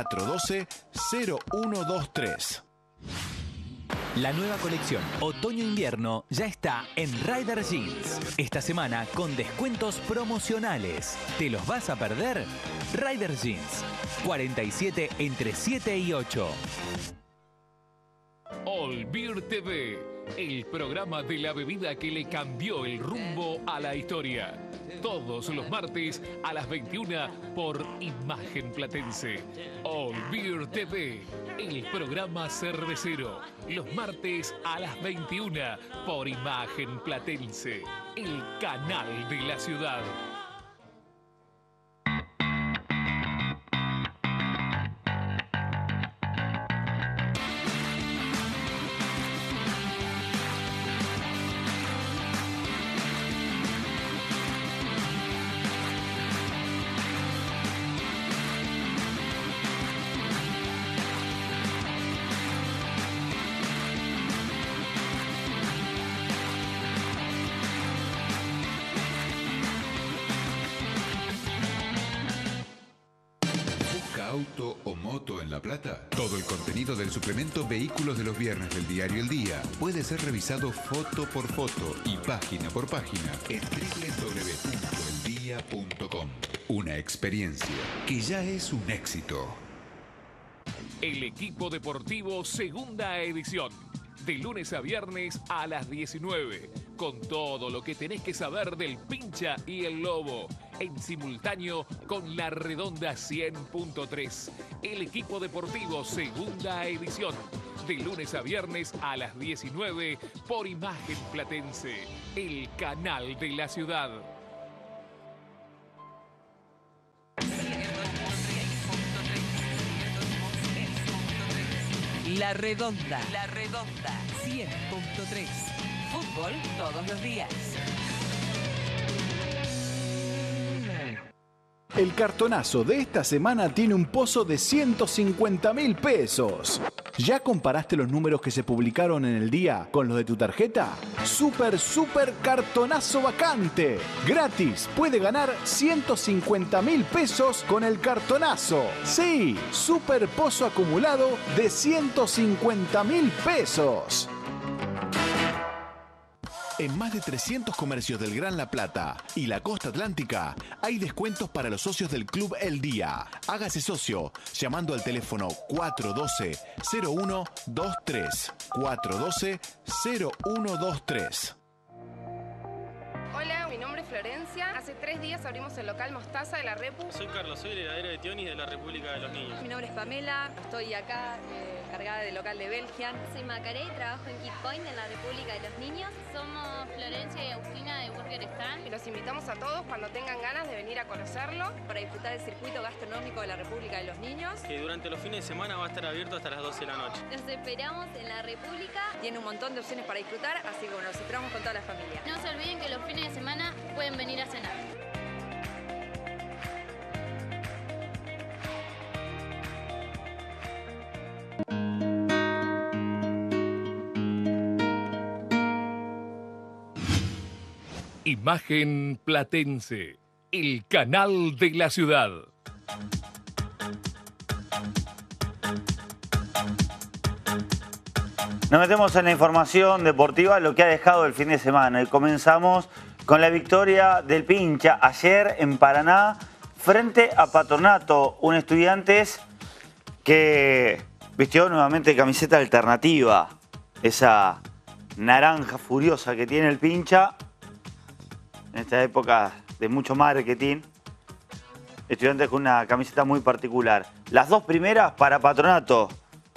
412-0123. La nueva colección Otoño-Invierno ya está en Rider Jeans. Esta semana con descuentos promocionales. ¿Te los vas a perder? Rider Jeans. 47 entre 7 y 8. All Beer TV, el programa de la bebida que le cambió el rumbo a la historia. Todos los martes a las 21 por Imagen Platense. All Beer TV, el programa cervecero. Los martes a las 21 por Imagen Platense, el canal de la ciudad. Auto o moto en La Plata. Todo el contenido del suplemento Vehículos de los Viernes del diario El Día puede ser revisado foto por foto y página por página en www.eldia.com. Una experiencia que ya es un éxito. El equipo deportivo segunda edición. De lunes a viernes a las 19. Con todo lo que tenés que saber del Pincha y el Lobo. En simultáneo con La Redonda 100.3. El equipo deportivo segunda edición. De lunes a viernes a las 19 por Imagen Platense. El canal de la ciudad. La Redonda. La Redonda. 100.3. Fútbol todos los días. El cartonazo de esta semana tiene un pozo de 150.000 pesos. ¿Ya comparaste los números que se publicaron en el día con los de tu tarjeta? ¡Super cartonazo vacante! ¡Gratis! Puede ganar 150.000 pesos con el cartonazo. Sí, super pozo acumulado de 150.000 pesos. En más de 300 comercios del Gran La Plata y la costa atlántica hay descuentos para los socios del Club El Día. Hágase socio llamando al teléfono 412-0123. 412-0123. Hola, mi nombre es Florencia. Hace 3 días abrimos el local Mostaza de la Repu. Soy Carlos, soy el heladero de Tionis de la República de los Niños. Mi nombre es Pamela, estoy acá encargada del local de Belgian. Soy Macaré, trabajo en Kid Point en la República de los Niños. Somos Florencia y Agustina de Burger Stand. Y los invitamos a todos cuando tengan ganas de venir a conocerlo. Para disfrutar del circuito gastronómico de la República de los Niños. Que durante los fines de semana va a estar abierto hasta las 12 de la noche. Los esperamos en la República. Tiene un montón de opciones para disfrutar, así que bueno, los esperamos con toda la familia. No se olviden que los fines de semana pueden venir a cenar. Imagen Platense, el canal de la ciudad. Nos metemos en la información deportiva, lo que ha dejado el fin de semana. Y comenzamos con la victoria del Pincha ayer en Paraná frente a Patronato, un Estudiantes que vistió nuevamente camiseta alternativa, esa naranja furiosa que tiene el Pincha en esta época de mucho marketing. Estudiantes con una camiseta muy particular. Las dos primeras para Patronato,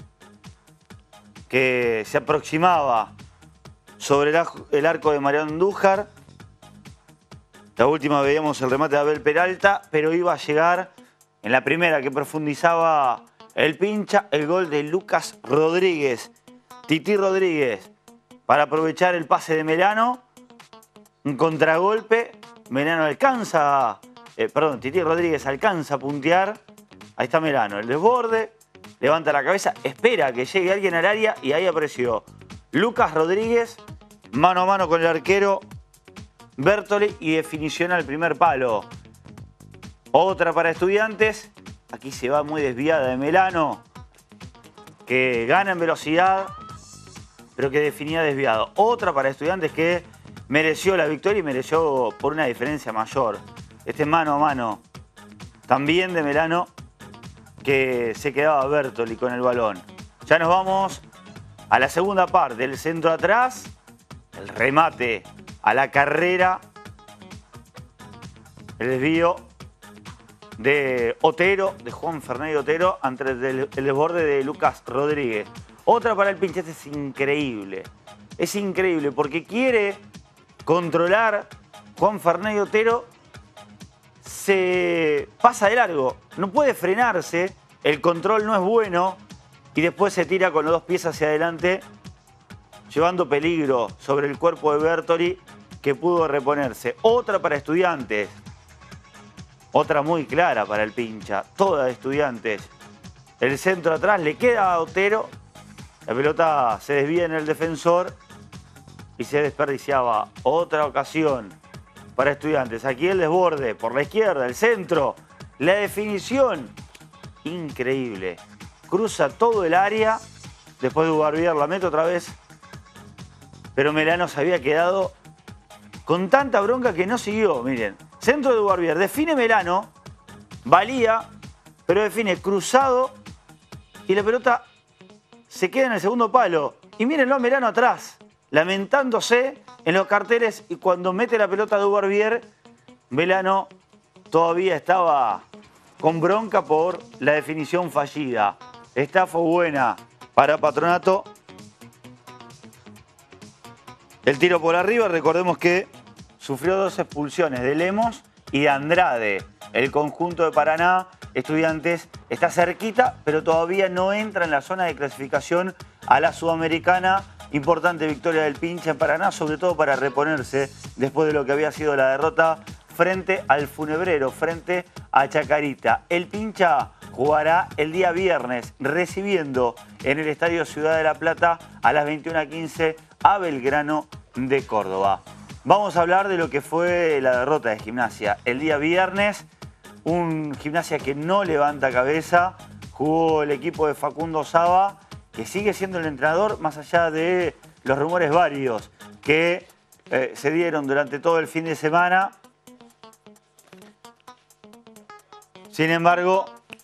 que se aproximaba sobre el arco de Mariano Andújar. La última veíamos el remate de Abel Peralta, pero iba a llegar en la primera que profundizaba el Pincha, el gol de Lucas Rodríguez. Tití Rodríguez, para aprovechar el pase de Melano. Un contragolpe, Melano alcanza Titi Rodríguez alcanza a puntear. Ahí está Melano, el desborde, levanta la cabeza, espera que llegue alguien al área y ahí apareció Lucas Rodríguez, mano a mano con el arquero Bertoli y definición al primer palo. Otra para Estudiantes, aquí se va muy desviada de Melano, que gana en velocidad, pero que definía desviado. Otra para Estudiantes que mereció la victoria y mereció por una diferencia mayor. Este mano a mano también de Melano, que se quedaba Bertoli con el balón. Ya nos vamos a la segunda parte, el centro atrás, el remate a la carrera, el desvío de Otero, de Juan Fernández Otero, ante el desborde de Lucas Rodríguez. Otra para el pinche, es increíble. Es increíble porque quiere controlar Juan Fernández Otero, se pasa de largo, no puede frenarse, el control no es bueno y después se tira con los dos pies hacia adelante, llevando peligro sobre el cuerpo de Bertoli, que pudo reponerse. Otra para Estudiantes, otra muy clara para el pincha, toda de Estudiantes. El centro atrás le queda a Otero, la pelota se desvía en el defensor y se desperdiciaba. Otra ocasión para Estudiantes. Aquí el desborde por la izquierda, el centro, la definición. Increíble. Cruza todo el área. Después de Ubarbier la mete otra vez. Pero Melano se había quedado con tanta bronca que no siguió. Miren, centro de Ubarbier. Define Melano. Valía, pero define cruzado. Y la pelota se queda en el segundo palo. Y mírenlo a Melano atrás, lamentándose en los carteles, y cuando mete la pelota de Ubarbier, Melano todavía estaba con bronca por la definición fallida. Esta fue buena para Patronato. El tiro por arriba, recordemos que sufrió 2 expulsiones de Lemos y de Andrade. El conjunto de Paraná, Estudiantes, está cerquita, pero todavía no entra en la zona de clasificación a la Sudamericana. Importante victoria del pincha en Paraná, sobre todo para reponerse después de lo que había sido la derrota frente al Funebrero, frente a Chacarita. El pincha jugará el día viernes recibiendo en el Estadio Ciudad de La Plata a las 21:15 a Belgrano de Córdoba. Vamos a hablar de lo que fue la derrota de Gimnasia. El día viernes, un Gimnasia que no levanta cabeza, jugó el equipo de Facundo Saba, que sigue siendo el entrenador, más allá de los rumores varios que se dieron durante todo el fin de semana. Sin embargo,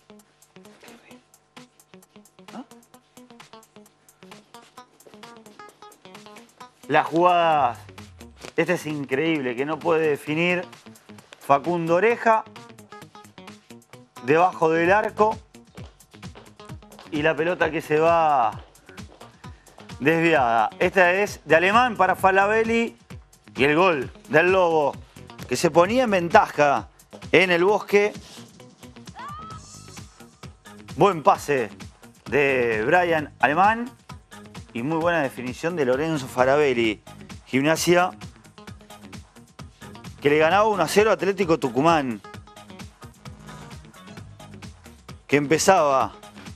las jugadas, este es increíble, que no puede definir Facundo Oreja, debajo del arco, y la pelota que se va desviada. Esta es de Alemán para Falabelli y el gol del Lobo, que se ponía en ventaja en el Bosque. Buen pase de Brian Alemán y muy buena definición de Lorenzo Falabelli. Gimnasia que le ganaba 1-0 a Atlético Tucumán, que empezaba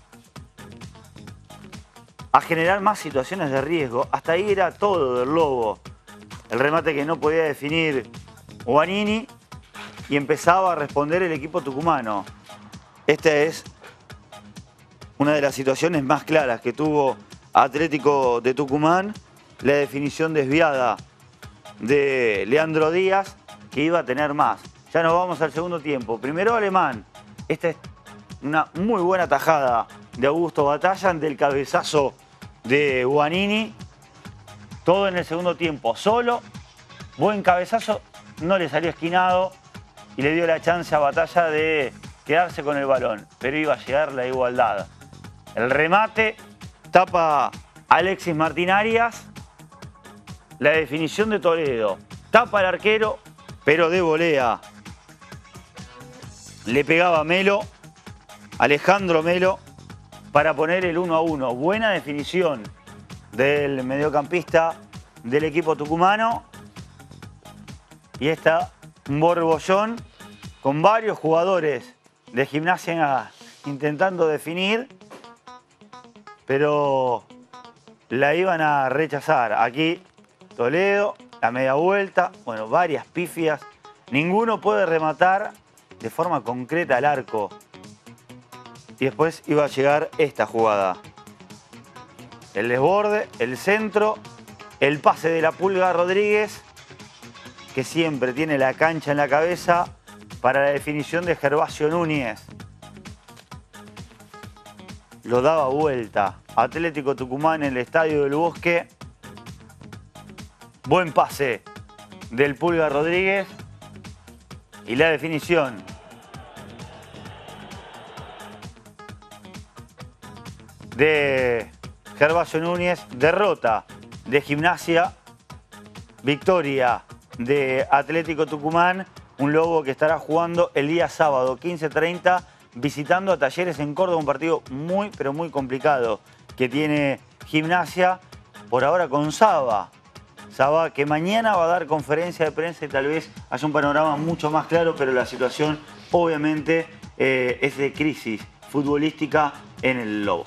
a generar más situaciones de riesgo. Hasta ahí era todo del Lobo. El remate que no podía definir Guanini, y empezaba a responder el equipo tucumano. Esta es una de las situaciones más claras que tuvo Atlético de Tucumán, la definición desviada de Leandro Díaz, que iba a tener más. Ya nos vamos al segundo tiempo. Primero Alemán. Esta es una muy buena tajada de Augusto Batalla ante el cabezazo de Guanini. Todo en el segundo tiempo solo. Buen cabezazo, no le salió esquinado y le dio la chance a Batalla de quedarse con el balón. Pero iba a llegar la igualdad. El remate tapa Alexis Martín Arias. La definición de Toledo tapa al arquero, pero de volea le pegaba Melo, Alejandro Melo, para poner el 1-1. Buena definición del mediocampista del equipo tucumano. Y está Borbollón con varios jugadores de Gimnasia intentando definir, pero la iban a rechazar. Aquí Toledo, la media vuelta, bueno, varias pifias. Ninguno puede rematar de forma concreta al arco. Y después iba a llegar esta jugada. El desborde, el centro, el pase de la Pulga Rodríguez, que siempre tiene la cancha en la cabeza para la definición de Gervasio Núñez. Lo daba vuelta. Atlético Tucumán en el Estadio del Bosque. Buen pase del Pulga Rodríguez. Y la definición de Gervasio Núñez. Derrota de Gimnasia. Victoria de Atlético Tucumán. Un Lobo que estará jugando el día sábado 15:30 visitando a Talleres en Córdoba. Un partido muy, pero muy complicado que tiene Gimnasia. Por ahora con Saba. Saba que mañana va a dar conferencia de prensa y tal vez haya un panorama mucho más claro, pero la situación obviamente es de crisis futbolística en el Lobo.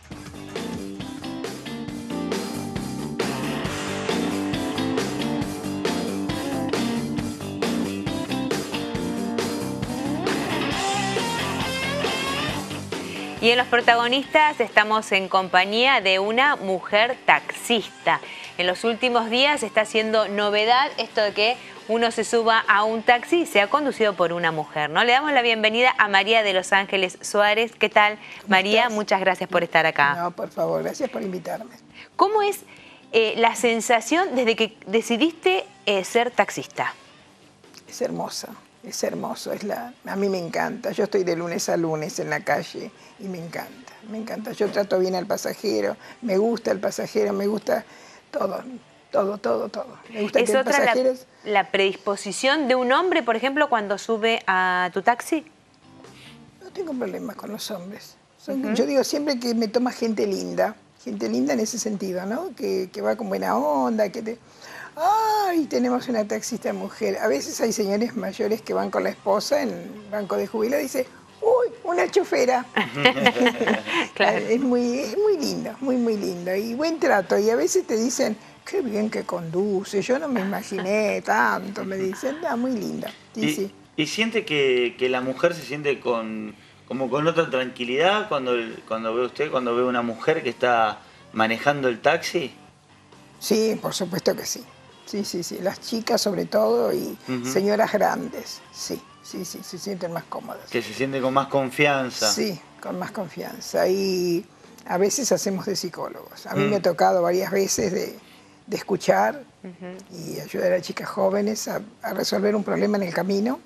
Y en los protagonistas estamos en compañía de una mujer taxista. En los últimos días está haciendo novedad esto de que uno se suba a un taxi y sea conducido por una mujer, ¿no? Le damos la bienvenida a María de Los Ángeles Suárez. ¿Qué tal, María? ¿Estás? Muchas gracias por estar acá. No, por favor, gracias por invitarme. ¿Cómo es la sensación desde que decidiste ser taxista? Es hermosa, es hermoso. A mí me encanta. Yo estoy de lunes a lunes en la calle y me encanta, me encanta. Yo trato bien al pasajero, me gusta el pasajero, me gusta todo. Me gusta ¿Es que otra pasajeros... la predisposición de un hombre, por ejemplo, cuando sube a tu taxi? No tengo problemas con los hombres. Yo digo siempre que me toma gente linda en ese sentido, ¿no? Que va con buena onda, ¡ay! Tenemos una taxista mujer. A veces hay señores mayores que van con la esposa en el banco de jubilado y dicen, ¡uy! Una chofera. Claro. Es muy lindo, muy lindo. Y buen trato. Y a veces te dicen, qué bien que conduce. Yo no me imaginé tanto. Me dicen, muy linda. Sí. ¿Y siente que la mujer se siente como con otra tranquilidad cuando ve usted, cuando ve una mujer que está manejando el taxi? Sí, por supuesto que sí. Sí. Las chicas sobre todo y señoras grandes. Sí, se sienten más cómodas. Que se sienten con más confianza. Sí, con más confianza. Y a veces hacemos de psicólogos. A mí me ha tocado varias veces de escuchar y ayudar a chicas jóvenes a resolver un problema en el camino.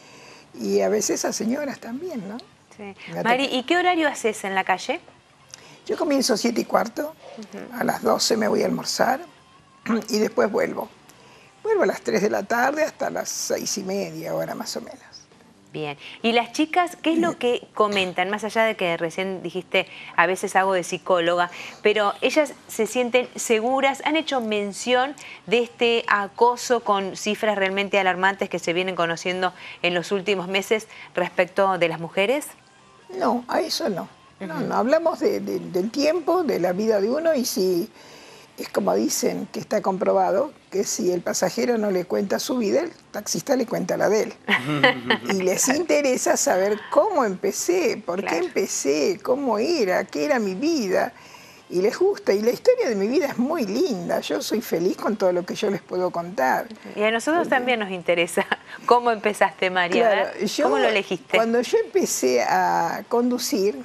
Y a veces a señoras también, ¿no? Sí. Mari, ¿y qué horario haces en la calle? Yo comienzo 7:15, a las 12 me voy a almorzar y después vuelvo. Vuelvo a las 3 de la tarde hasta las 6:30, ahora más o menos. Bien. ¿Y las chicas qué es lo que comentan? Más allá de que recién dijiste, a veces hago de psicóloga, pero ellas se sienten seguras, han hecho mención de este acoso con cifras realmente alarmantes que se vienen conociendo en los últimos meses respecto de las mujeres. No, a eso no. No, hablamos del tiempo, de la vida de uno y si es como dicen que está comprobado que si el pasajero no le cuenta su vida, el taxista le cuenta la de él. Y les interesa saber cómo empecé, por qué empecé, cómo era, qué era mi vida. Y les gusta. Y la historia de mi vida es muy linda. Yo soy feliz con todo lo que yo les puedo contar. Y a nosotros también nos interesa cómo empezaste, María. Claro, ¿Cómo lo elegiste? Cuando yo empecé a conducir,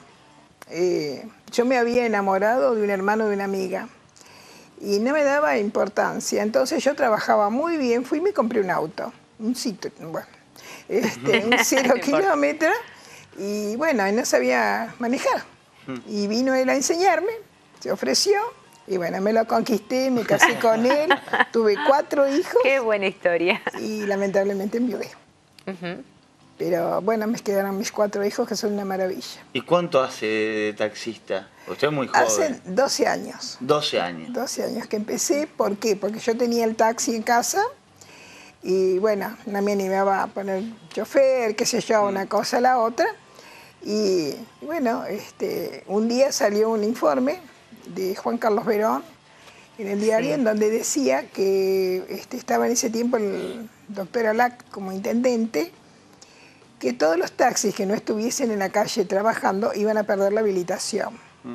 yo me había enamorado de un hermano de una amiga. Y no me daba importancia. Entonces yo trabajaba muy bien. Fui y me compré un auto. Un 0 kilómetros. Y bueno, no sabía manejar. Y vino él a enseñarme. Se ofreció. Y bueno, me lo conquisté, me casé con él. Tuve 4 hijos. Qué buena historia. Y lamentablemente enviudé. Pero bueno, me quedaron mis 4 hijos que son una maravilla. ¿Y cuánto hace de taxista? Usted es muy joven. Hace 12 años. 12 años. 12 años que empecé. ¿Por qué? Porque yo tenía el taxi en casa Y bueno, no me animaba a poner chofer, qué sé yo, una cosa a la otra. Y bueno, un día salió un informe de Juan Carlos Verón en el diario, en donde decía que estaba en ese tiempo el doctor Alac como intendente, que todos los taxis que no estuviesen en la calle trabajando iban a perder la habilitación.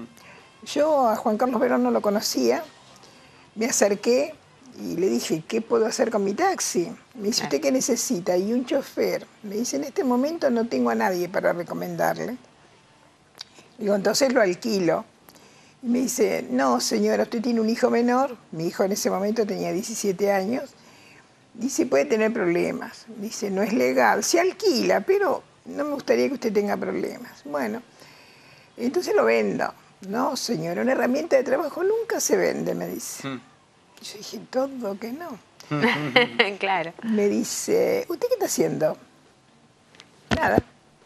Yo a Juan Carlos Verón no lo conocía, me acerqué y le dije, ¿qué puedo hacer con mi taxi? Me dice, ¿usted qué necesita? Y un chofer. Me dice, en este momento no tengo a nadie para recomendarle. Digo, entonces lo alquilo. Y me dice, no señora, usted tiene un hijo menor. Mi hijo en ese momento tenía 17 años. Dice, puede tener problemas. Dice, no es legal. Se alquila, pero no me gustaría que usted tenga problemas. Bueno, entonces lo vendo. No señora, una herramienta de trabajo nunca se vende, me dice. Yo dije, todo que no. Claro. Me dice, ¿usted qué está haciendo? Nada.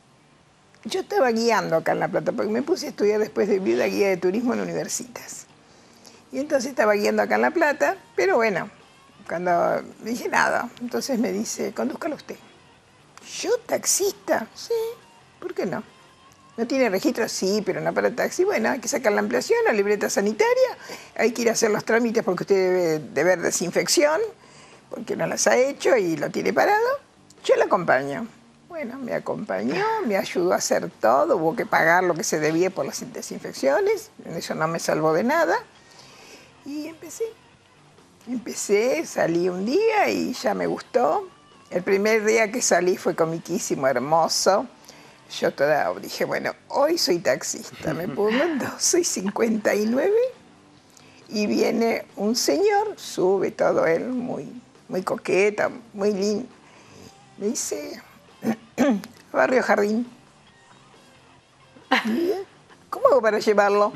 Yo estaba guiando acá en La Plata, porque me puse a estudiar después de viuda guía de turismo en universitas. Y entonces estaba guiando acá en La Plata, pero bueno, cuando me dije nada, entonces me dice, condúzcalo usted. ¿Yo taxista? Sí, ¿por qué no? ¿No tiene registro? Sí, pero no para taxi. Bueno, hay que sacar la ampliación, la libreta sanitaria, hay que ir a hacer los trámites porque usted debe de ver desinfección, porque no las ha hecho y lo tiene parado. Yo la acompaño. Bueno, me acompañó, me ayudó a hacer todo, hubo que pagar lo que se debía por las desinfecciones, eso no me salvó de nada. Y empecé, salí un día y ya me gustó. El primer día que salí fue comiquísimo, hermoso. Yo toda dije, bueno, hoy soy taxista, me pongo en 12:59 y viene un señor, sube todo él, muy coqueta, muy lindo. Me dice, Barrio Jardín. ¿Y, cómo hago para llevarlo?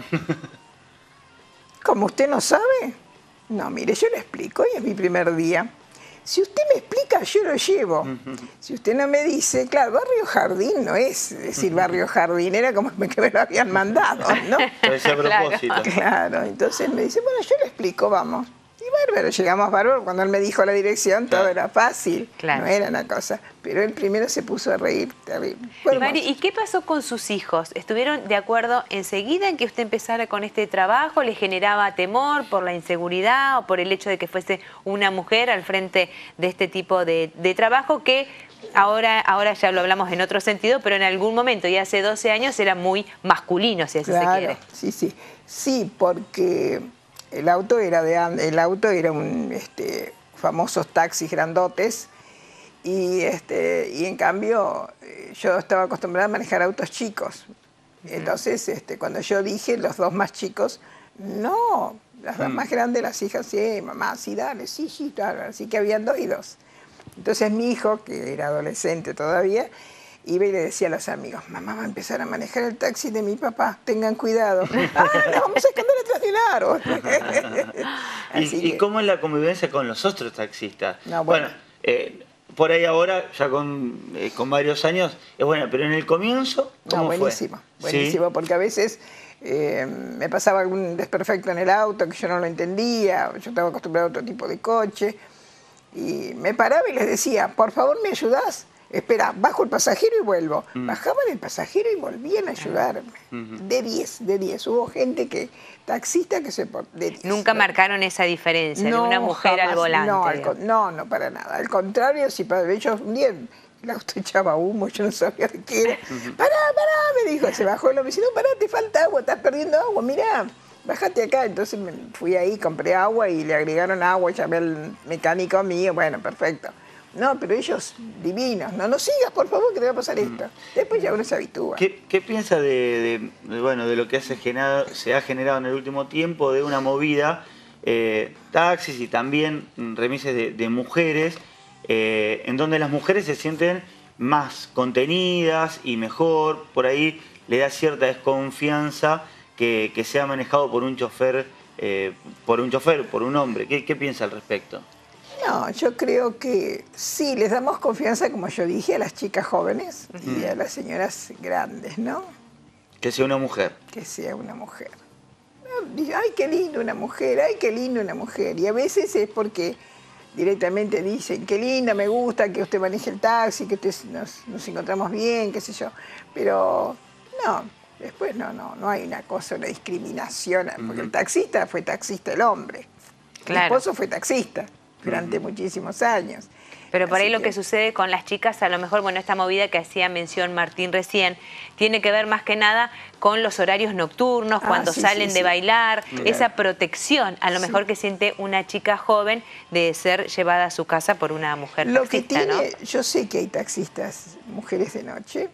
¿Cómo usted no sabe? No, mire, yo le explico, hoy es mi primer día. Si usted me explica, yo lo llevo. Si usted no me dice, claro, Barrio Jardín no es decir Barrio Jardín, era como que me lo habían mandado, ¿no? Ese propósito. Claro, entonces me dice, bueno, yo le explico, vamos. Y bárbaro, llegamos bárbaro, cuando él me dijo la dirección, todo era fácil, no era una cosa. Pero él primero se puso a reír, terrible. Mari, ¿y qué pasó con sus hijos? ¿Estuvieron de acuerdo enseguida en que usted empezara con este trabajo? ¿Les generaba temor por la inseguridad o por el hecho de que fuese una mujer al frente de este tipo de trabajo que ahora ya lo hablamos en otro sentido, pero en algún momento, y hace 12 años, era muy masculino, si así se quiere? Sí, porque el auto era un famosos taxis grandotes y en cambio yo estaba acostumbrada a manejar autos chicos. Entonces cuando yo dije los dos más chicos, no, las dos más grandes, las hijas, sí, mamá, sí, dale, sí, claro. Así que habían 2 y 2. Entonces mi hijo, que era adolescente todavía, iba y le decía a los amigos, mamá va a empezar a manejar el taxi de mi papá, tengan cuidado. Nos vamos a esconder atrás de un aro. ¿Y cómo es la convivencia con los otros taxistas? No, bueno, por ahí ahora, ya con varios años, es buena, pero en el comienzo, ¿cómo fue? Buenísimo, ¿Sí? Porque a veces me pasaba algún desperfecto en el auto que yo no lo entendía, yo estaba acostumbrado a otro tipo de coche, y me paraba y les decía, por favor, ¿me ayudás? Espera, bajo el pasajero y vuelvo. Bajaban el pasajero y volvían a ayudarme. De 10. Hubo gente taxista que se... De 10. Nunca marcaron esa diferencia de una mujer al volante. No, para nada. Al contrario, si para ellos un día el auto echaba humo, yo no sabía de qué era. Pará, me dijo. Se bajó y me dice, no, pará, te falta agua, estás perdiendo agua, mirá. Bájate acá. Entonces me fui ahí, compré agua y le agregaron agua, llamé al mecánico mío, bueno, perfecto. No, pero ellos divinos. No sigas, por favor, que te va a pasar esto. Después ya uno se habitúa. ¿Qué piensa de lo que se ha generado en el último tiempo de una movida, taxis y también remises de mujeres, en donde las mujeres se sienten más contenidas y mejor? Por ahí le da cierta desconfianza que sea manejado por un chofer, por un hombre. ¿Qué piensa al respecto? No, yo creo que sí, les damos confianza, como yo dije, a las chicas jóvenes y a las señoras grandes, ¿no? Que sea una mujer. Que sea una mujer. Ay, qué lindo una mujer, ay, qué lindo una mujer. Y a veces es porque directamente dicen, qué linda, me gusta que usted maneje el taxi, que nos encontramos bien, qué sé yo. Pero no, después no hay una cosa, una discriminación, porque el taxista fue taxista el hombre. Claro. Mi esposo fue taxista durante muchísimos años. Pero por ahí lo que sucede con las chicas, a lo mejor, bueno, esta movida que hacía mención Martín recién, tiene que ver más que nada con los horarios nocturnos, cuando salen de bailar, esa protección, a lo mejor que siente una chica joven de ser llevada a su casa por una mujer taxista, lo que tiene, ¿no? Yo sé que hay taxistas, mujeres de noche,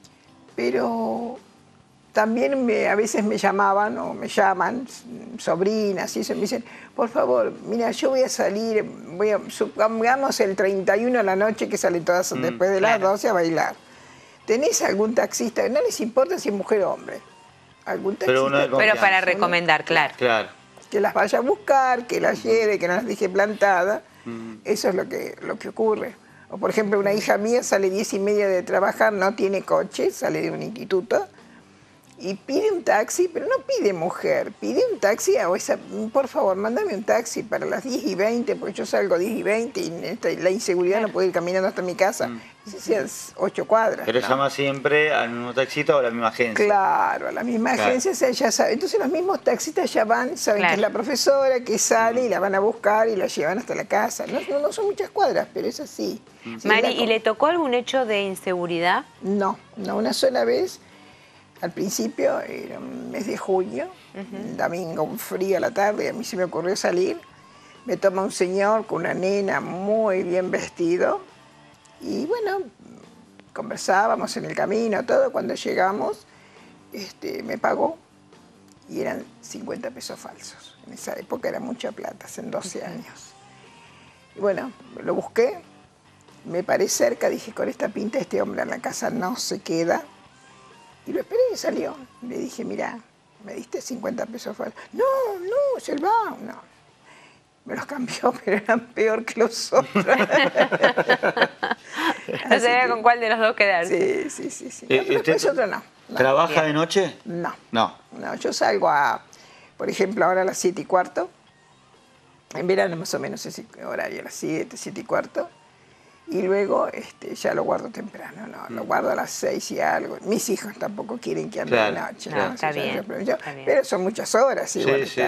pero también a veces me llamaban o me llaman sobrinas y eso, me dicen, por favor, mira, yo voy a salir, supongamos el 31 a la noche que salen todas después de las 12 a bailar. ¿Tenés algún taxista? No les importa si es mujer o hombre. ¿Algún taxista? Pero para recomendar, claro. Que las vaya a buscar, que las lleve, que no las deje plantadas. Eso es lo que ocurre. O por ejemplo, una hija mía sale 10:30 de trabajar, no tiene coche, sale de un instituto, y pide un taxi, pero no pide mujer, pide un taxi a esa, por favor, mándame un taxi para las 10:20, porque yo salgo 10:20 y la inseguridad no puedo ir caminando hasta mi casa, sean 8 cuadras. Pero llama siempre al mismo taxista o a la misma agencia. Claro, a la misma agencia, ya sabe. Entonces los mismos taxistas ya van, saben que es la profesora, que sale y la van a buscar y la llevan hasta la casa. No son muchas cuadras, pero es así. Mari, ¿y le tocó algún hecho de inseguridad? No, una sola vez. Al principio, era un mes de junio, un domingo, un frío a la tarde, a mí se me ocurrió salir. Me toma un señor con una nena muy bien vestido y bueno, conversábamos en el camino, todo. Cuando llegamos, me pagó y eran 50 pesos falsos. En esa época era mucha plata, hace 12 años. Y bueno, lo busqué, me paré cerca, dije, con esta pinta este hombre en la casa no se queda. Y lo esperé y salió. Le dije, mira, me diste 50 pesos falsos. No, es el banco. No. Me los cambió, pero eran peor que los otros. No sabía con cuál de los dos quedarse. Sí. No, pero después otro no. ¿Trabaja de noche? No. No, yo salgo por ejemplo, ahora a las 7:15. En verano más o menos ese horario, a las 7:15. Y luego ya lo guardo temprano, lo guardo a las 6 y algo. Mis hijos tampoco quieren que ande de noche. No, está bien. Pero son muchas horas igual. Sí.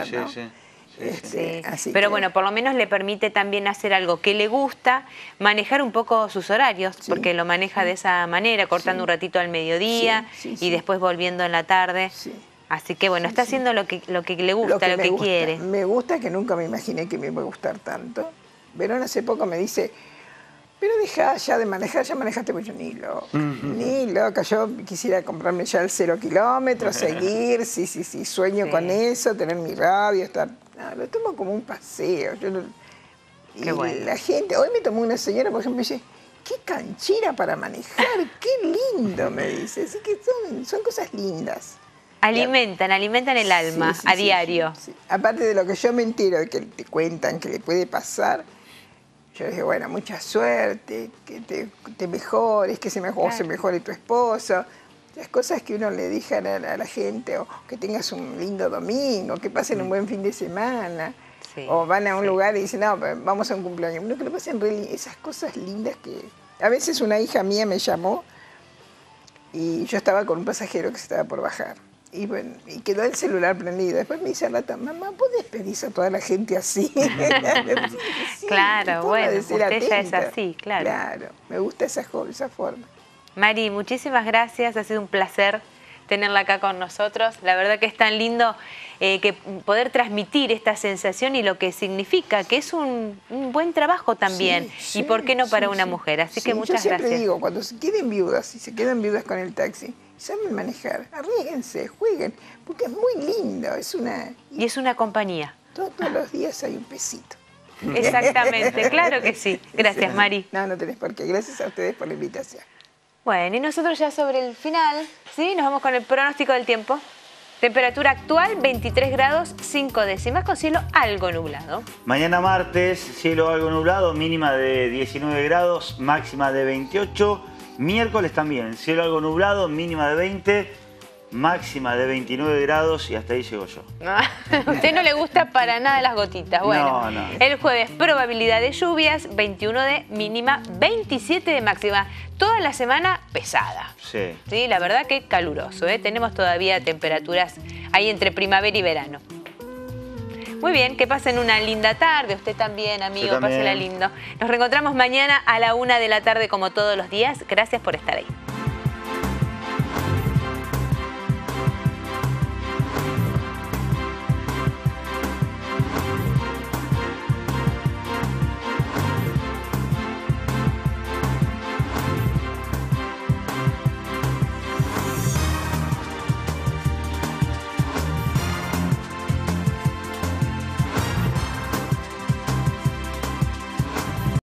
Así pero que, bueno, por lo menos le permite también hacer algo que le gusta, manejar un poco sus horarios, porque lo maneja de esa manera, cortando un ratito al mediodía y después volviendo en la tarde. Así que bueno, está haciendo lo que le gusta, lo que quiere. Me gusta, que nunca me imaginé que me iba a gustar tanto. Verón hace poco me dice, pero deja ya de manejar, ya manejaste mucho. Ni loca, yo quisiera comprarme ya el 0 kilómetros, seguir, sueño con eso, tener mi radio, estar... No, lo tomo como un paseo. La gente, hoy me tomó una señora, por ejemplo, y dice, qué canchera para manejar, qué lindo, me dice. Así que son cosas lindas. Alimentan el alma a diario. Aparte de lo que yo me entero, de que te cuentan que le puede pasar, yo dije, bueno, mucha suerte, que te mejores, que se mejore tu esposo. Las cosas que uno le deja a la gente, o que tengas un lindo domingo, que pasen un buen fin de semana, o van a un lugar y dicen, no, vamos a un cumpleaños. Uno que lo pasen esas cosas lindas que... A veces una hija mía me llamó y yo estaba con un pasajero que se estaba por bajar. Y bueno, y quedó el celular prendido. Después me dice al rato, mamá, ¿vos despedís a toda la gente así? Claro, bueno, usted ya es así, claro. Claro, me gusta esa forma. Mari, muchísimas gracias, ha sido un placer tenerla acá con nosotros. La verdad que es tan lindo que poder transmitir esta sensación y lo que significa, que es un buen trabajo también, y por qué no para una mujer. Así que muchas gracias. Yo siempre digo, cuando se queden viudas, y se quedan viudas con el taxi, saben manejar, arriesguense, jueguen, porque es muy lindo, y es una compañía. Todos los días hay un pesito. Exactamente, claro que sí. Gracias, Mari. No tenés por qué. Gracias a ustedes por la invitación. Bueno, y nosotros ya sobre el final, ¿sí? Nos vamos con el pronóstico del tiempo. Temperatura actual, 23 grados 5 décimas, con cielo algo nublado. Mañana martes, cielo algo nublado, mínima de 19 grados, máxima de 28. Miércoles también, cielo algo nublado, mínima de 20. máxima de 29 grados y hasta ahí llego yo. No, a usted no le gusta para nada las gotitas. Bueno, no. El jueves probabilidad de lluvias, 21 de mínima, 27 de máxima. Toda la semana pesada. Sí. Sí, la verdad que caluroso, ¿eh? Tenemos todavía temperaturas ahí entre primavera y verano. Muy bien, que pasen una linda tarde. Usted también, amigo, pásela lindo. Nos reencontramos mañana a la 1 de la tarde como todos los días. Gracias por estar ahí.